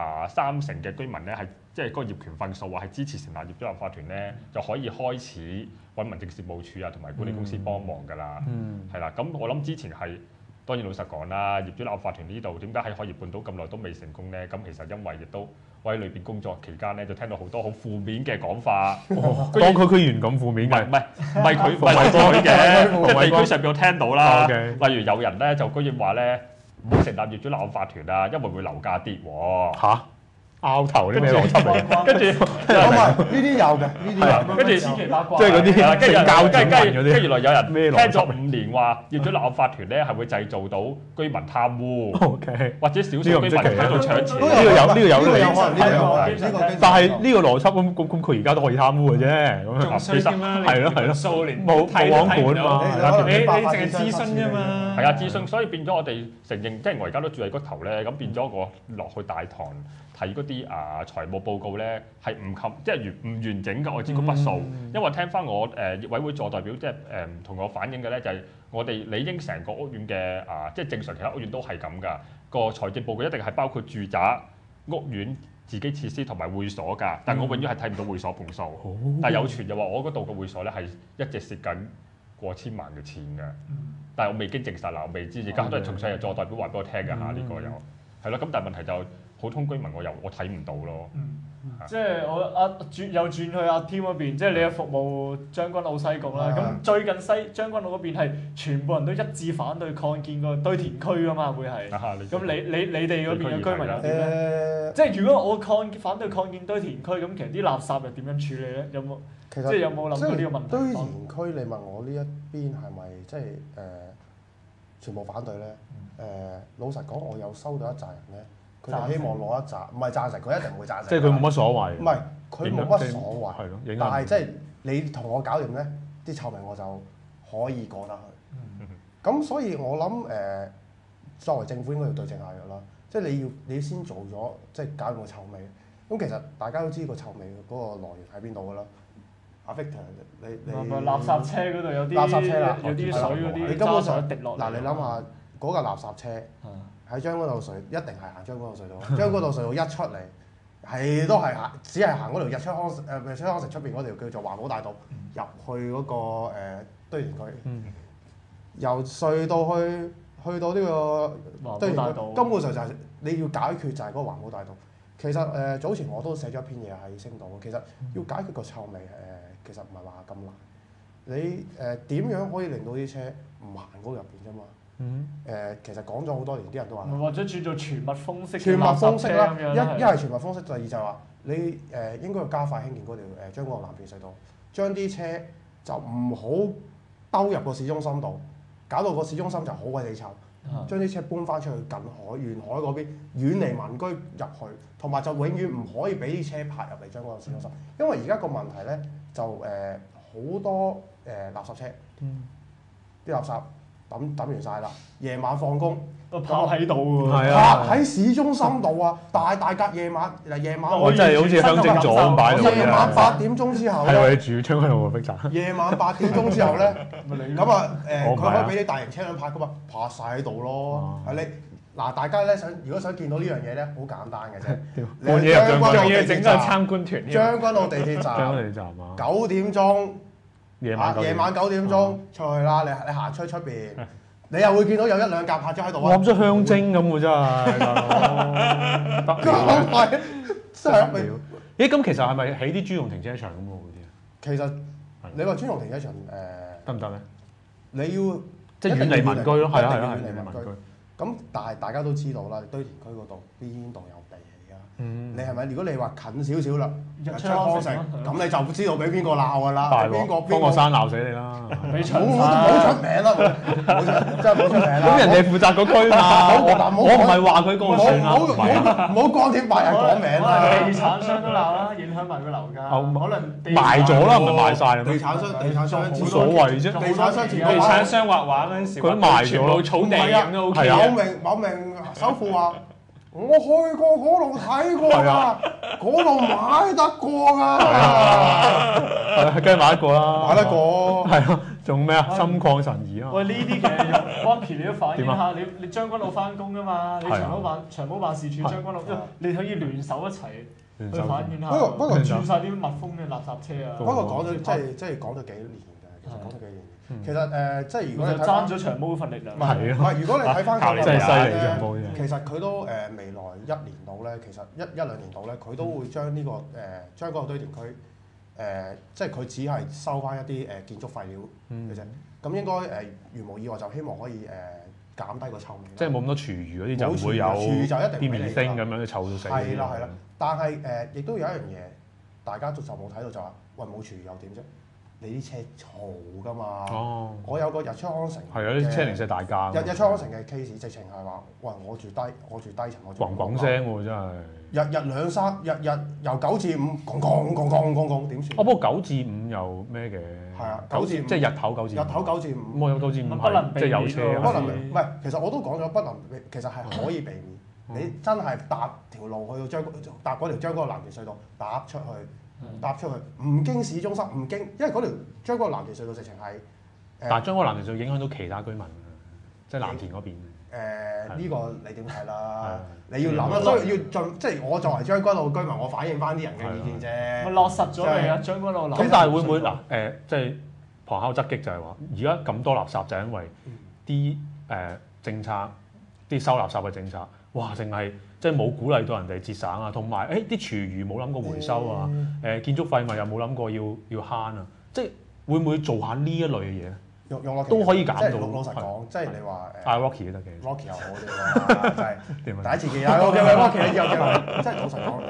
30%嘅居民咧係即係嗰個業權份數係支持成立業主立案法團咧，就可以開始揾民政事務處同埋管理公司幫忙㗎啦。係啦，咁我諗之前係當然老實講啦，業主立案法團呢度點解喺可以辦到咁耐都未成功咧？咁其實因為亦都我喺裏邊工作期間咧，就聽到好多好負面嘅講法。 當區議員咁負面嘅？ 唔係佢嘅，即係地區上邊我聽到啦。例如有人咧就居然話咧唔好成立業主立案法團啊，因為會樓價跌喎。 嚇！拗頭啲咩邏輯嚟？ 跟住呢啲有嘅，呢啲有。 跟住千奇百怪， 即係嗰啲跟教整人嗰啲。 住原來有人咩邏輯聽咗5年話業主立案法團咧係會製造到居民貪污，或者少數居民喺度搶錢。 呢個有可能呢個。 但係呢個邏輯咁佢而家都可以貪污嘅啫。咁其實係咯， 數年冇網管嘛。 你淨係諮詢啫嘛。 係諮詢，所以變咗我哋承認，即係我而家都住喺嗰頭咧，咁變咗我落去大堂睇嗰啲財務報告咧係即係唔完整嘅，我知個筆數，因為聽翻我業委會助代表即係同我反映嘅咧就係我哋理應成個屋苑嘅即係正常其他屋苑都係咁㗎，個財政報告一定係包括住宅、屋苑、自己設施同埋會所㗎，但係我永遠係睇唔到會所盤數，但係有傳就話我嗰度嘅會所咧係一直蝕緊過千萬嘅錢㗎，但係我未經證實啦，我未知，而家都係從上日助代表話俾我聽㗎嚇，呢個又係咯，咁但係問題就普通居民我睇唔到咯。 即係我又轉去阿 Tim 嗰邊，即係你嘅服務將軍澳西貢啦。咁最近將軍澳嗰邊係全部人都一致反對擴建個堆填區㗎嘛，會係。咁你哋嗰邊嘅居民又點咧？即係如果我反對擴建堆填區，咁其實啲垃圾又點樣處理咧？有冇？即係有冇諗過呢個問題？ 堆填區你問我呢一邊係咪即係全部反對咧？老實講，我有收到一紮人咧。佢哋希望攞一紮，唔係贊成，佢一定唔會贊成。 即係佢冇乜所謂。 唔係，佢冇乜所謂。 係咯， 但係即係你同我搞掂咧，啲臭味我就可以過得去。咁所以我諗作為政府應該要對症下藥啦。即係你先做咗，即係搞掂個臭味。咁其實大家都知個臭味嗰個來源喺邊度㗎啦。阿 Victor，你垃圾車嗰度有啲垃圾車啦， 有啲水嗰啲， 你根本上滴落嚟。 嗱，你諗下嗰架垃圾車。喺將軍澳隧一定係行將軍澳隧道，將軍澳隧道一出嚟， 都係行，只係行嗰條日出康城出邊嗰條叫做環保大道入去嗰個堆填區，由隧道去到呢個堆填區，根本上就係你要解決就係嗰個環保大道。其實早前我都寫咗一篇嘢喺星島，其實要解決個臭味其實唔係話咁難。你點樣可以令到啲車唔行嗰入邊啫嘛？其實講咗好多年，啲人都話， 或者轉做全密封式全密封式啦， 一係全密封式，第二就係話你應該要加快興建嗰條將軍澳南邊隧道，將啲車就唔好兜入個市中心度，搞到個市中心就好鬼死臭。將啲車搬翻出去近海、沿海嗰邊，遠離民居入去，同埋就永遠唔可以俾啲車泊入嚟將軍澳市中心，因為而家個問題咧就好多垃圾車，啲垃圾抌完晒啦，夜晚放工都泊喺度喎， 泊喺市中心度啊！大格夜晚我真係好似香精咗咁擺到夜晚8點鐘之後咧， 係我哋住將軍澳碧站。 夜晚8點鐘之後咧，咁啊佢可以俾啲大型車輛泊噶嘛，泊晒喺度咯。係你嗱，大家咧如果想見到呢樣嘢咧，好簡單嘅啫。 半夜入仲要整個參觀團添。 將軍澳地鐵站9點鐘，夜晚9點鐘出去啦。你行出邊，你又會見到有1、2架泊咗喺度啊！ 我諗出香精咁喎，真係。真係。咦？咁其實係咪起啲專用停車場咁喎？嗰啲啊？ 其實你話專用停車場得唔得咧？ 你要即係遠離民居咯，係啊， 遠離民居。咁但係大家都知道啦，堆填區嗰度邊度有地起啊？你係咪？如果你話近少少啦，日出康城，咁你就知道俾邊個鬧㗎啦？邊個方國珊鬧死你啦！ 俾長冇出名啦，真係冇出名啦。 咁人哋負責個區嘛，我唔係話佢個算啦， 唔好光天白日講名啦。 地產商都鬧啦，影響埋個樓價。可能賣咗啦，唔係賣晒啦。 地產商冇所謂啫。 地產商畫畫嗰陣時， 佢賣咗咯， 草地咁都 OK 啊。 某名首富話：我去過嗰度睇過㗎，嗰度買得過㗎。 梗係買得過啦， 買得過。 係咯，仲咩啊？心曠神怡啊！ 喂，呢啲其實用 Rocky 你都反映下，你將軍澳翻工㗎嘛？你長毛辦事處將軍澳，你可以聯手一齊去反映下。 不過轉晒啲密封嘅垃圾車啊！ 不過講咗即係講咗幾年㗎，其實講咗幾年。其實即係如果你爭咗長毛嗰份力量。 唔係，如果你睇翻佢真係犀利長毛啫。 其實佢都未來1年度咧，其實一兩年度咧，佢都會將呢個將嗰個堆填區即係佢只係收翻一啲建築廢料嘅啫。咁應該如無意外就希望可以減低個臭味。 即係冇咁多廚餘嗰啲就唔會有啲面星咁樣臭到死。 係啦，但係亦都有一樣嘢，大家就冇睇到就話，喂，冇廚餘又點啫？你啲車嘈㗎嘛？我有個日出康城， 係啊，啲車零舍大架。 日出康城嘅 case 直情係話，喂，我住低層，我咣咣聲喎，真係。 日由9至5，講點算？ 不過9至5又咩嘅？ 係啊，9至5 即係日頭9至5。 日頭9至5。 我有9至5係即係有車。 不能唔係，其實我都講咗不能，其實係可以避免。你真係搭條路去到搭嗰條將軍澳南田隧道搭出去，唔經市中心，唔經，因為嗰條將軍澳南田隧道直情係但係將軍澳南田隧道影響到其他居民即係藍田嗰邊。 呢個你點睇啦？你要諗啦，所以要即係我作為將軍澳居民，我反映翻啲人嘅意見啫。 咪落實咗未啊？將軍澳咁但係會唔會嗱即係旁敲側擊就係話，而家咁多垃圾就係因為啲政策，啲收垃圾嘅政策，哇！淨係即係冇鼓勵到人哋節省啊，同埋啲廚餘冇諗過回收啊，建築廢物又冇諗過要慳啊，即係會唔會做下呢一類嘅嘢咧？ 用都可以減到。 老實講，即係你話 Rocky 都得嘅。 Rocky 又好啲啦，真係第一次見啊！Rocky 有機會，即係老實講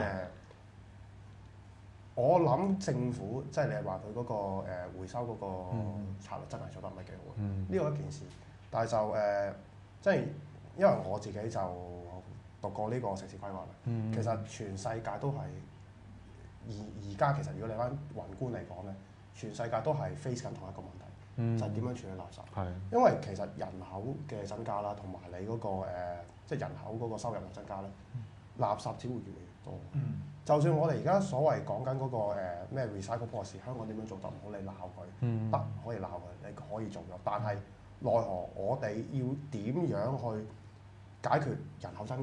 我諗政府即係你話佢嗰個回收嗰個策略真係做得唔係幾好呢個一件事，但係就即係因為我自己就讀過呢個城市規劃啦，其實全世界都係而家其實如果你翻宏觀嚟講咧，全世界都係 face 緊同一個問題。就係點樣處理垃圾？因為其實人口嘅增加啦，同埋你嗰個即係人口嗰個收入嘅增加咧，垃圾只會越嚟越多。就算我哋而家所謂講緊嗰個咩 recycle policy，香港點樣做得唔好，你鬧佢得可以鬧佢，你可以做咗。但係奈何我哋要點樣去解決人口增加咧？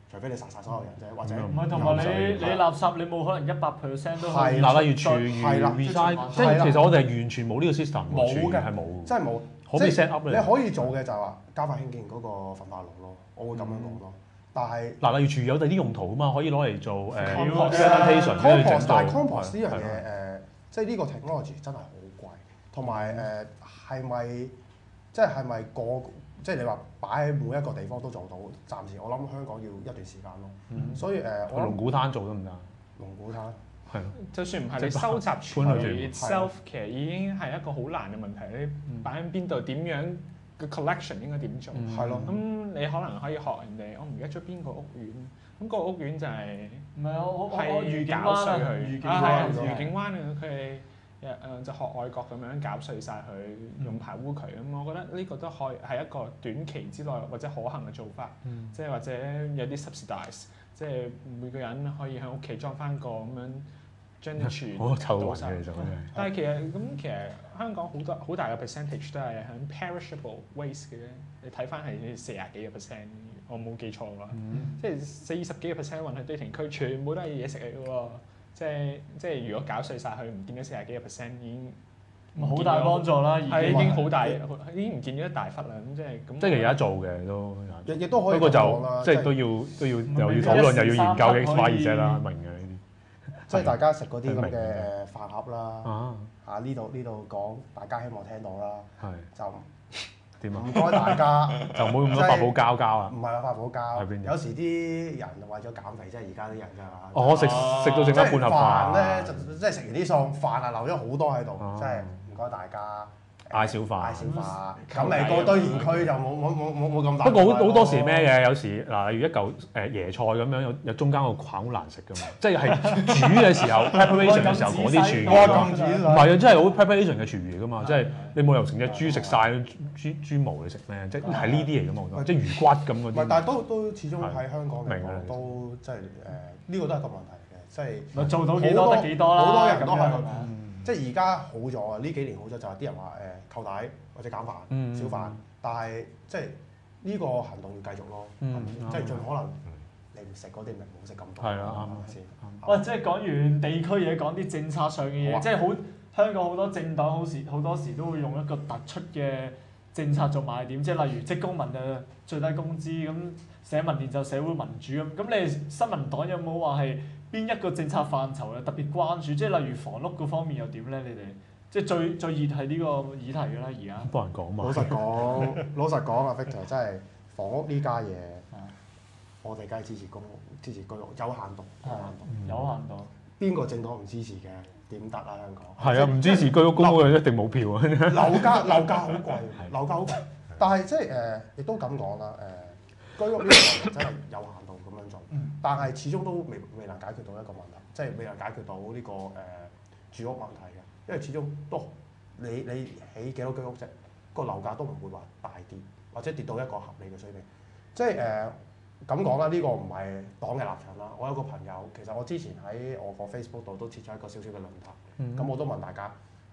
除非你殺晒所有人啫，或者唔係同埋你垃圾你冇可能100%都可以嗱，例如廚餘係啦 recycle，即係啦係其實我哋係完全冇呢個 system 喎， 冇嘅廚餘係冇， 真係冇。 可唔可以 set up 咧？ 你可以做嘅就係話加快興建嗰個焚化爐咯，我會咁樣講咯。但係嗱，例如廚餘有第啲用途啊嘛，可以攞嚟做 Compost sanitation 跟住整 compost， 到但係 compost 呢樣嘢即係呢個 technology 真係好貴，同埋係咪係咪即係你話擺喺每一個地方都做到？暫時我諗香港要一段時間咯。所以我龍鼓灘做得唔得？ 龍鼓灘係咯， 就算唔係你收集廚餘 itself，其實已經係一個好難嘅問題。你擺喺邊度？點樣嘅 collection 應該點做？ 係咯。 咁你可能可以學人哋，我唔記得咗邊個屋苑。咁個屋苑就係唔係我係愉景搞碎灣啊， 佢， 愉景係啊灣愉景灣啊，佢哋就學外國咁樣搞碎晒佢，用排污渠咁。我覺得呢個都可以係一個短期之內或者可行嘅做法，即係或者有啲 subsidize，即係每個人可以喺屋企裝翻個咁樣將啲廚好臭倒晒。 雲嘅其實但係其實香港好大嘅 percentage 都係喺 perishable waste 嘅啫。你睇翻係40幾個 percent，我冇記錯啦，即係40幾個 percent 運去堆填區，全部都係嘢食嚟嘅喎。即係如果搞碎晒佢，唔見咗40幾個 percent 已經好大幫助啦， 係已經好大，已經唔見咗一大忽啦。咁即係係而家做嘅都， 亦都可以不過講啦， 就即係都要又要討論又要研究嘅 X、Y、Z 啦，明嘅呢啲。 即係大家食嗰啲咁嘅飯盒啦， 啊呢度講，大家希望聽到啦， 係就點啊？ 唔該大家， 就唔好咁多發泡膠啊！ 唔係話發泡膠係邊，啲有時啲人為咗減肥，即係而家啲人㗎嘛。 我食到剩翻半盒飯咧， 飯就即係食完啲餸，飯啊留咗好多喺度，即係唔該大家。 嗌小飯， 嗌小飯，咁嚟個堆填區就冇咁大。 不過好多時咩嘅，有時嗱，例如一嚿椰菜咁樣，有中間個框好難食噶嘛，即係煮嘅時候 preparation 嘅時候嗰啲廚餘，唔係啊，真係好 preparation 嘅廚餘噶嘛，即係你冇理由成隻豬食晒豬毛你食咩？即係呢啲嚟噶嘛，即係魚骨咁嗰啲。 唔係，但係都始終喺香港嚟講都即係呢個都係個問題嘅，即係做到幾多得幾多啦。 好多人都係即係而家好咗啊！呢幾年好咗就係啲人話扣底或者減飯少飯，但係即係呢個行動要繼續咯，即係盡可能你唔食嗰啲咪唔好食咁多。 係啦， 啱唔啱先？ 喂，即係講完地區嘢，講啲政策上嘅嘢，即係香港好多政黨好多時都會用一個突出嘅政策做賣點，即係例如職工盟嘅最低工資，咁社民連就社會民主咁。咁你哋新民黨有冇話係邊一個政策範疇咧特別關注？即係例如房屋嗰方面又點咧？你哋即係最熱係呢個議題㗎啦，而家。 幫人講嘛。 老實講啊，Victor 真係房屋呢家嘢，我哋梗係支持公屋、支持居屋，有限度。 有限度。 邊個政黨唔支持嘅？點得啊？香港。 係啊，唔支持居屋公屋嘅一定冇票啊！ 樓價好貴，樓價好貴。但係即係亦都咁講啦，居屋呢個問題真係有限度咁樣做，但係始終都未能解決到一個問題，即係未能解決到呢個住屋問題嘅，因為始終都你起幾多居屋啫，個樓價都唔會話大跌，或者跌到一個合理嘅水平。即係咁講啦，呢個唔係黨嘅立場啦。我有個朋友，其實我之前喺我個 Facebook 度都設咗一個少少嘅論壇，咁我都問大家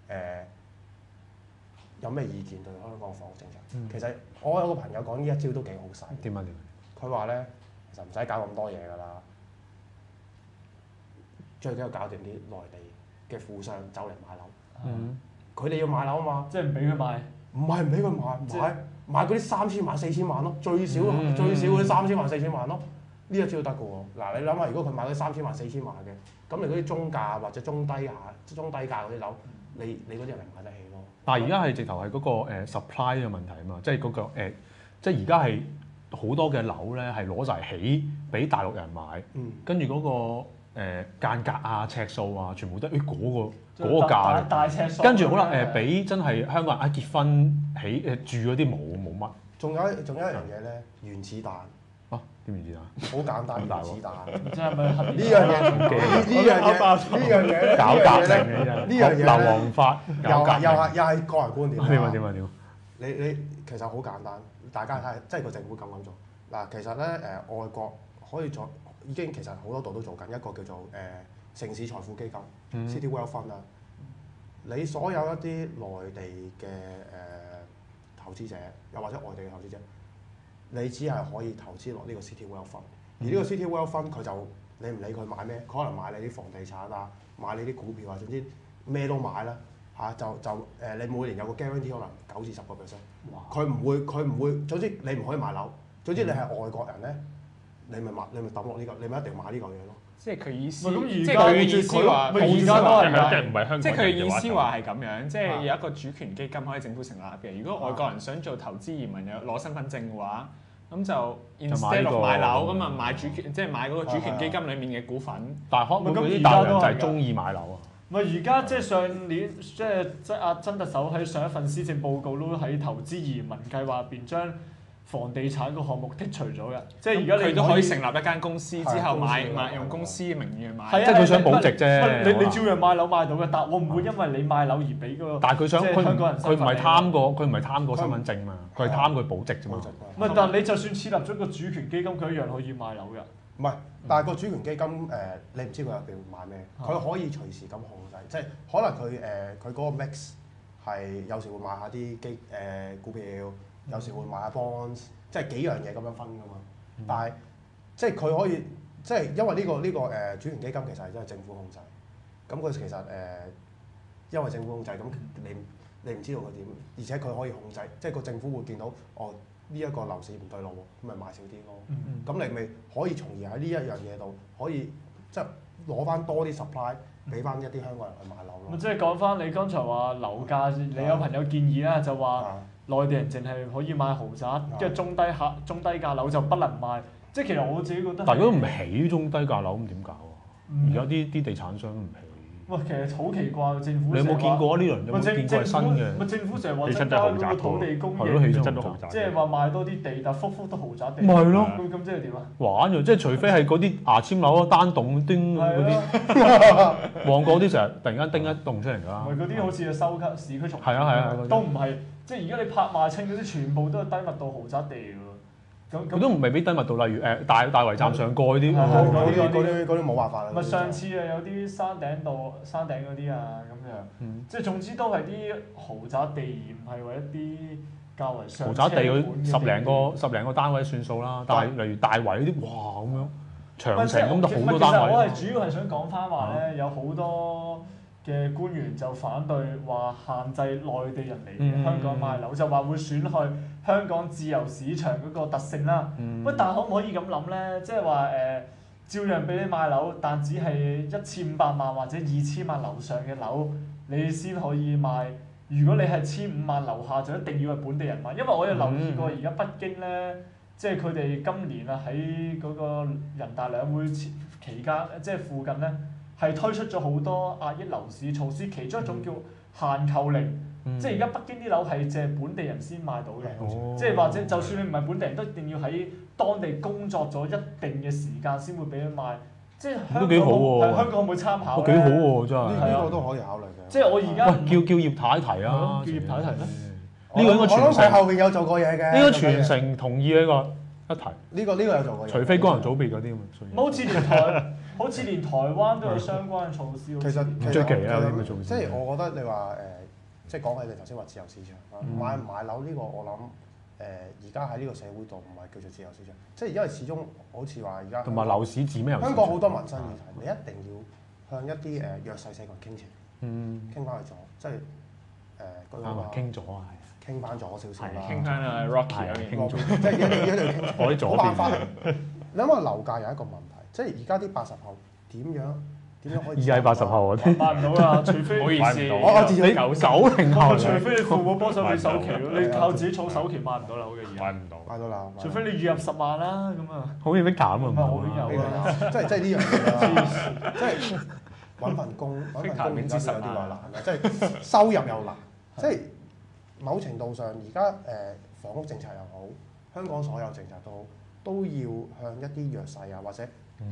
有咩意見對香港房屋政策？其實我有個朋友講呢一招都幾好使。 點啊？ 佢話咧，其實唔使搞咁多嘢㗎啦，最緊要搞掂啲內地嘅富商走嚟買樓。佢哋要買樓啊嘛， 即係唔俾佢買。 唔係唔俾佢買嗰啲3000萬、4000萬咯，最少嗰啲3000萬、4000萬咯，呢一招得㗎喎。嗱，你諗下，如果佢買嗰啲3000萬、4000萬嘅，咁你嗰啲中價或者中低價嗰啲樓，你嗰啲人咪買得起咯。 但係而家係直頭係嗰個supply 嘅問題啊嘛，即係嗰個即係而家係好多嘅樓咧係攞晒起俾大陸人買，跟住嗰個間隔啊、尺數啊，全部都嗰個價大尺數。 跟住好啦，俾真係香港人結婚起住嗰啲冇乜。 仲有一樣嘢咧，原子彈。 啊？點原子彈？ 好簡單，原子彈。 即係咪呢樣嘢搞革命嘅真係。 呢樣嘢流亡法。 又係個人觀點。 點啊？ 你其實好簡單，大家睇，即係個政府咁做。嗱，其實咧外國可以做，已經其實好多度都做緊一個叫做城市財富基金 City Wealth Fund 啦。你所有一啲內地嘅投資者，又或者外地嘅投資者，你只係可以投資落呢個 City Wealth Fund。 而呢個 City Wealth Fund 佢就你唔理佢買咩，佢可能買你啲房地產啊，買你啲股票啊，總之咩都買啦嚇，你每年有個 guarantee 可能9至10%，佢唔會，總之你唔可以買樓，總之你係外國人咧，你咪抌落呢個，你咪一定買呢嚿嘢咯。 即係佢意思， 咁即係佢嘅意思話， 咪而家都係㗎即係唔係香港人嘅話就？ 即係佢嘅意思話係咁樣，即係有一個主權基金可以政府成立嘅。如果外國人想做投資移民，有攞身份證嘅話，咁就 instead of 買樓咁啊買主權，即係買嗰個主權基金裡面嘅股份。 但係可能嗰啲咁而大陸人就係家都係㗎中意買樓啊。 咪而家即係上年，即係阿曾特首喺上一份施政報告都喺投資移民計劃入邊將房地產個項目剔除咗嘅，即係而家你佢都可以成立一間公司之後買係用公司嘅名義去買。 係啊即係佢想保值啫你照樣買樓買到嘅，但我唔會因為你買樓而俾個。 但係佢想即係佢香港人唔係貪貪過身份證嘛，佢係貪佢保值啫嘛。 唔係，但係你就算設立咗個主權基金，佢一樣可以買樓嘅。 唔係，但係個主權基金你唔知佢入邊買咩，佢可以隨時咁控制，即係可能佢嗰個 mix 係有時會買下啲股票，有時會買下 bonds，即係幾樣嘢咁樣分㗎嘛。但係即係佢可以，即係因為呢個主權基金其實係因為政府控制，咁佢其實因為政府控制，咁你唔知道佢點，而且佢可以控制，即係個政府會見到呢一個樓市唔對路喎，咁咪賣少啲咯。咁你咪可以從而喺呢一樣嘢度，可以即係攞翻多啲 supply，俾翻一啲香港人去買樓咯。 即係講翻你剛才話樓價，你有朋友建議啦，就話內地人淨係可以買豪宅，跟住中低價樓就不能買。即係其實我自己覺得。 但係如果唔起中低價樓咁點搞啊？而家啲地產商都唔起。 喂，其實好奇怪喎，政府你有冇見過呢輪？有冇見過係新嘅？ 咪政府成日話增加嗰個土地供係咯， 應， 起真豪宅。 即係話賣多啲地，但幅幅都豪宅地。 咪係咯， 咁即係點啊？ 玩咗，即係除非係嗰啲牙籤樓啊、單棟叮嗰啲，旺角啲成日突然間叮一棟出嚟㗎啦。 唔係嗰啲好似係收級市區重係啊， 都唔係，即係而家你拍賣清嗰啲全部都係低密度豪宅地喎。 佢都唔係俾低密度，例如大圍站上蓋啲， 嗰啲冇辦法啦。 咪上次啊有啲山頂嗰啲啊咁樣，即係總之都係啲豪宅地，而唔係為一啲較為上豪宅地嗰十零個單位算數啦。但係例如大圍嗰啲，哇咁樣長城咁都好多單位。 其實我係主要係想講翻話咧，有好多嘅官員就反對話限制內地人嚟香港買樓，就話會損害香港自由市場嗰個特性啦。喂，但係可唔可以咁諗咧？即係話照樣俾你買樓，但只係1500萬或者2000萬樓上嘅樓，你先可以買。如果你係1500萬樓下，就一定要係本地人買。因為我有留意過，而家北京咧，即係佢哋今年啊喺嗰個人大兩會期間，即係附近咧。係推出咗好多壓抑樓市措施，其中一種叫限購令，即係而家北京啲樓係淨係本地人先買到嘅，即係或者就算你唔係本地人都一定要喺當地工作咗一定嘅時間先會俾你賣，即係香港香港可唔可以參考咧？ 幾好喎，真係呢個都可以考慮嘅。 即係我而家叫葉太提啊， 叫葉太提咩？ 呢個應該全城後邊有做過嘢嘅。 應該全城同意呢個一提。 呢個有做過嘢。 除非功能組別嗰啲咁好似連台灣都有相關嘅措施。 其實唔出奇啊！呢啲咁嘅措施。 即係我覺得你話即係講起你頭先話自由市場買唔買樓呢個，我諗而家喺呢個社會度唔係叫做自由市場，即係因為始終好似話而家同埋樓市指咩？ 香港好多民生議題，你一定要向一啲弱勢社群傾斜，傾翻去咗，即係傾咗啊， 傾翻咗少少啦， 傾翻啊 Rocky 傾咗，即係一定要傾。 我啲左邊。 你諗下樓價有一個問題，即係而家啲80後點樣可以？ 而家80後啊， 買唔到啦，除非唔好意思， 我自己 90後， 除非你父母幫手俾首期，你靠自己儲首期買唔到樓嘅而家。 買到樓。 除非你預入10萬啦，咁啊。 好似 Victor 咁啊， 唔係我都有啊， 即係呢樣嘢啦，即係揾份工而家都有啲話難啦，即係收入又難，即係某程度上而家房屋政策又好，香港所有政策都好，都要向一啲弱勢啊，或者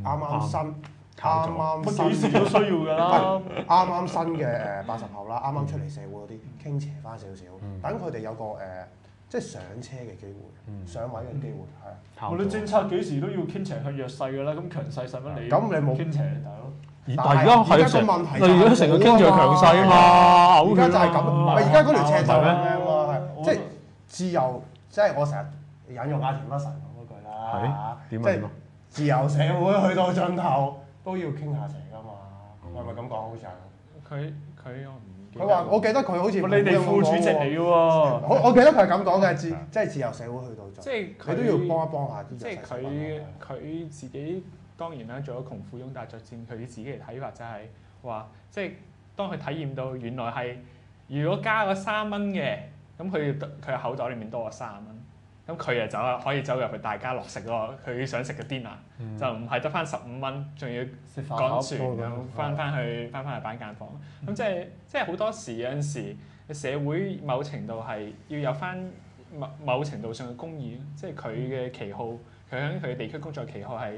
啱幾時都需要㗎啦。 啱新嘅80後啦，啱出嚟社會嗰啲傾斜翻少少，等佢哋有個即係上車嘅機會，上位嘅機會係。 我哋政策幾時都要傾斜向弱勢㗎啦，咁強勢使乜你？ 咁你冇傾斜大佬。 但係而家係成，而家成個傾向強勢啊嘛， 而家就係咁，而家嗰條斜就係咩？ 咁樣啊，即係自由，即係我成日引用阿田北辰講嗰句啦， 點啊？ 自由社會去到盡頭都要傾下偈㗎嘛，係咪咁講？好似係。 佢我唔記得。 佢話：我記得佢好似你哋副主席嚟嘅喎。 我記得佢係咁講嘅，即係自由社會去到盡， 即係你都要幫一幫下啲。 即係佢自己當然啦，做咗窮富翁大作戰，佢自己嘅睇法就係話，即係當佢體驗到原來係如果加個3蚊嘅，咁佢口袋裡面多咗30蚊，咁佢就可以走入去大家樂食嗰個佢想食嘅 dinner，就唔係得翻15蚊，仲要趕船咁翻去板間房。咁即係好多時有陣時社會某程度係要有翻某程度上嘅公義，即係佢嘅旗號，佢喺佢嘅地區工作旗號係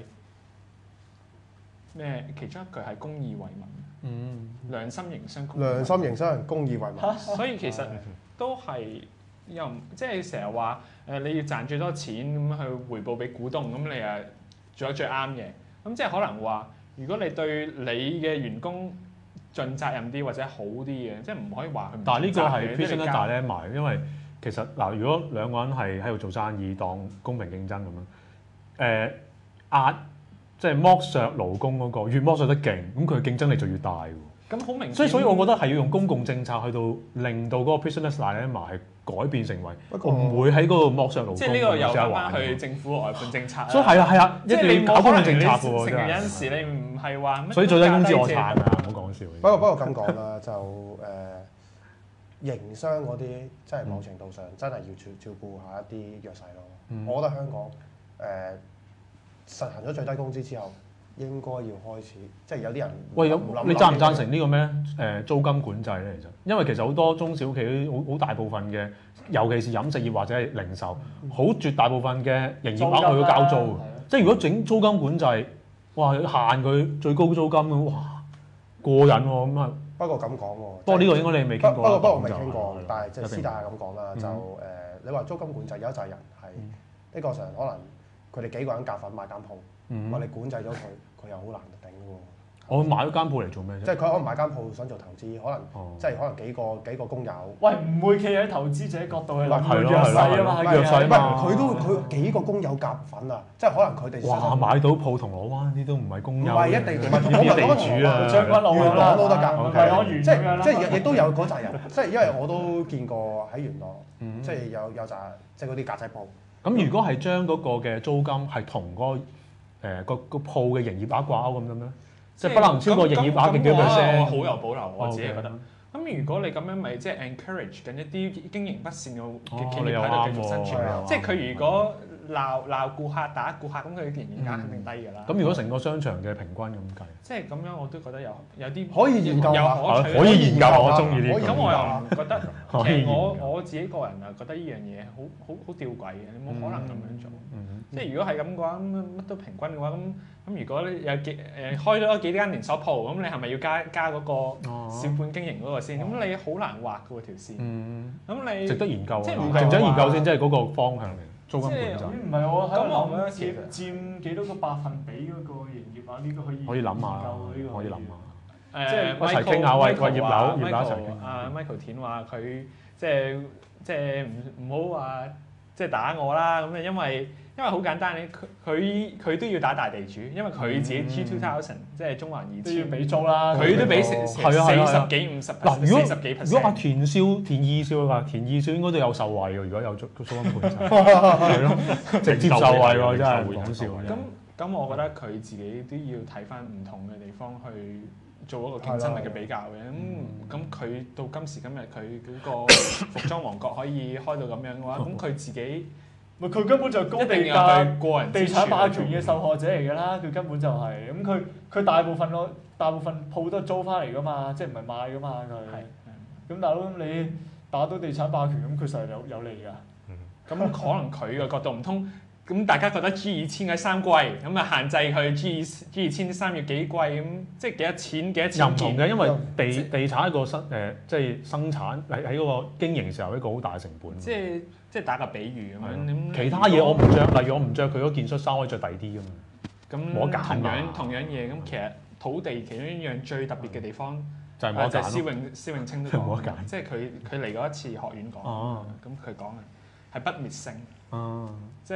咩？其中一句係公義為民，良心營商， 良心營商，公義為民。 所以其實都係又唔即係成日話你要賺最多錢咁去回報俾股東，咁你誒做咗最啱嘅。咁即係可能話，如果你對你嘅員工盡責任啲或者好啲嘅，即係唔可以話佢唔盡責嘅。 但係呢個係 business dilemma，因為其實嗱，如果兩個人係喺度做生意，當公平競爭咁樣，即係剝削勞工嗰個，越剝削得勁，咁佢競爭力就越大喎。 咁好明顯， 所以我覺得係要用公共政策去到令到嗰個 business dilemma 係改變成為唔會喺嗰度剝削勞工。 即係呢個又翻去政府外判政策。 所以係啊，一定要搞公共政策嘅喎， 真係。有陣時你唔係話咩？ 所以最低工資我撐啊，唔好講笑。 不過咁講啦，就營商嗰啲，真係某程度上真係要照顧下一啲弱勢咯。我覺得香港實行咗最低工資之後，應該要開始，即係有啲人喂，你贊唔贊成呢個咩？租金管制咧，其實因為其實好多中小企好大部分嘅，尤其是飲食業或者係零售，好絕大部分嘅營業額佢都交租嘅。即係如果整租金管制，哇限佢最高租金，哇過癮喎咁啊！ 不過咁講喎， 不過呢個應該你未傾過。 不過我未傾過，但係即係私底下咁講啦，就你話租金管制有一紮人係呢個上可能佢哋幾個人夾份買間鋪，我哋管制咗佢又好難頂喎。 我買咗間鋪嚟做咩啫？ 即係佢可能買間鋪想做投資，可能即係可能幾個工友。 喂，唔會企喺投資者角度去諗係咯弱勢啊嘛， 弱勢嘛。 佢幾個工友夾份啊，即係可能佢哋。 哇！買到鋪銅鑼灣啲都唔係工友。 唔係一定，唔係啲地主啊， 將軍澳元朗都得㗎， 唔係講元朗啦。 即係亦都有嗰扎人，即係因為我都見過喺元朗，即係有扎即係嗰啲格仔鋪。 咁如果係將嗰個嘅租金係同嗰個鋪嘅營業額掛鈎咁樣咧，即係不能超過營業額嘅幾多 percent？ 我好有保留，我自己覺得。咁如果你咁樣咪即係 encourage 緊一啲經營不善嘅企業喺度繼續生存，即係佢如果鬧顧客打顧客，咁佢嘅營業額肯定低㗎啦。 咁如果成個商場嘅平均咁計， 即係咁樣我都覺得有啲可以研究下， 可以研究，我中意呢個。 咁我又唔覺得，其實我自己個人啊覺得呢樣嘢好吊詭嘅，你冇可能咁樣做。即係如果係咁嘅話，乜都平均嘅話，咁如果你有開咗幾間連鎖鋪，咁你係咪要加嗰個小本經營嗰個先？咁你好難畫嘅喎條線。咁你值得研究， 即係唔使研究先，即係嗰個方向嚟。租金管制唔係我喺度諗佔幾多個百分比嗰個營業額呢個可以諗下，可以諗下。 即係一齊傾下，喂葉劉一齊傾。 Michael 田話佢即係唔好話即係打我啦咁因為好簡單咧，佢都要打大地主，因為佢自己 G2000 即係中環2000 都要俾租啦， 佢都俾40幾50%。 嗱，如果阿田二少啊，田二少應該都有受惠喎。如果有租金管制，係咯，直接受惠喎，真係講笑。 咁我覺得佢自己都要睇翻唔同嘅地方去做一個競爭力嘅比較嘅。咁佢到今時今日佢嗰個服裝王國可以開到咁樣嘅話，咁佢自己。 佢根本就係高地價地產霸權嘅受害者嚟㗎啦，佢根本就係咁佢大部分鋪都係租翻嚟㗎嘛，即係唔係買㗎嘛佢。咁大佬你打到地產霸權，咁佢實係有利㗎。 咁可能佢嘅角度唔通，咁大家覺得 G2000 嘅衫貴，咁啊限制佢 G2000 衫要幾貴咁，即係幾多錢？ 又唔同嘅，因為地產一個即係生產喺嗰個經營時候一個好大嘅成本。 即係打個比喻咁樣， 其他嘢我唔着，例如我唔着佢嗰件恤衫，可以着第啲㗎嘛。 咁冇得揀同樣嘢，咁其實土地其中一樣最特別嘅地方就係冇得揀。 施永青都講，即係佢嚟過一次學院講，咁佢講嘅係不滅性。即係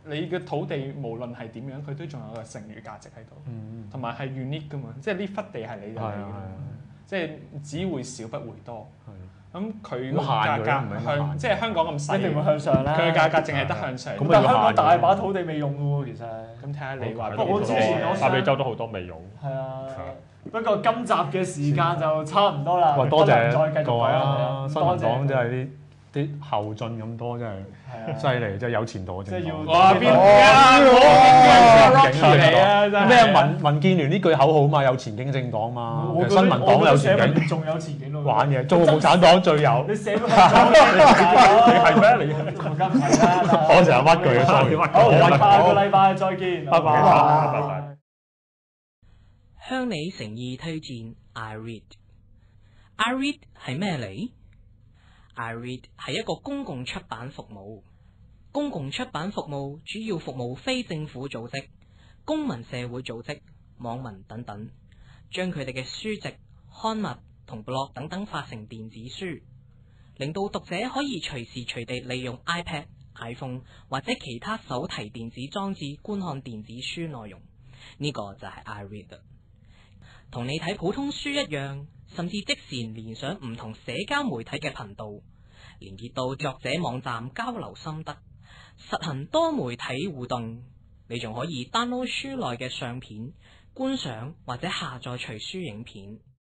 你嘅土地無論係點樣，佢都仲有個剩餘價值喺度，同埋係 unique 噶嘛，即係呢忽地係你嘅嚟嘅，即係只會少不會多。咁佢個價格向即係香港咁細， 一定會向上啦。 佢嘅價格淨係得向上。 但香港大把土地未用嘅喎，其實。 咁睇下你話。 不過我之前我亞美洲都好多未用。 係啊。不過今集嘅時間就差唔多啦， 喂，多謝再繼續各位啦！新聞黨真係啲後進咁多，真係犀利，真係有前途嘅政黨。 哇！邊咩民建聯呢句口號嘛，有前景政黨嘛，新民黨有前景， 仲有前景咯。 玩嘅，中國共產黨最有。 你寫乜嘢？ 你係咩？你我成日屈佢嘅，sorry。 好，下個禮拜再見， 拜拜。 向你誠意推薦 iRead。iRead 係咩嚟？iRead 係一個公共出版服務。公共出版服務主要服務非政府組織、公民社會組織、網民等等，將佢哋嘅書籍、刊物同 blog 等等發成電子書，令到讀者可以隨時隨地利用 iPad、iPhone 或者其他手提電子裝置觀看電子書內容。呢個就係 iRead 啦。同你睇普通書一樣，甚至即時連上唔同社交媒體嘅頻道，連結到作者網站交流心得，實行多媒體互動。你仲可以 download 書內嘅相片，觀賞或者下載隨書影片。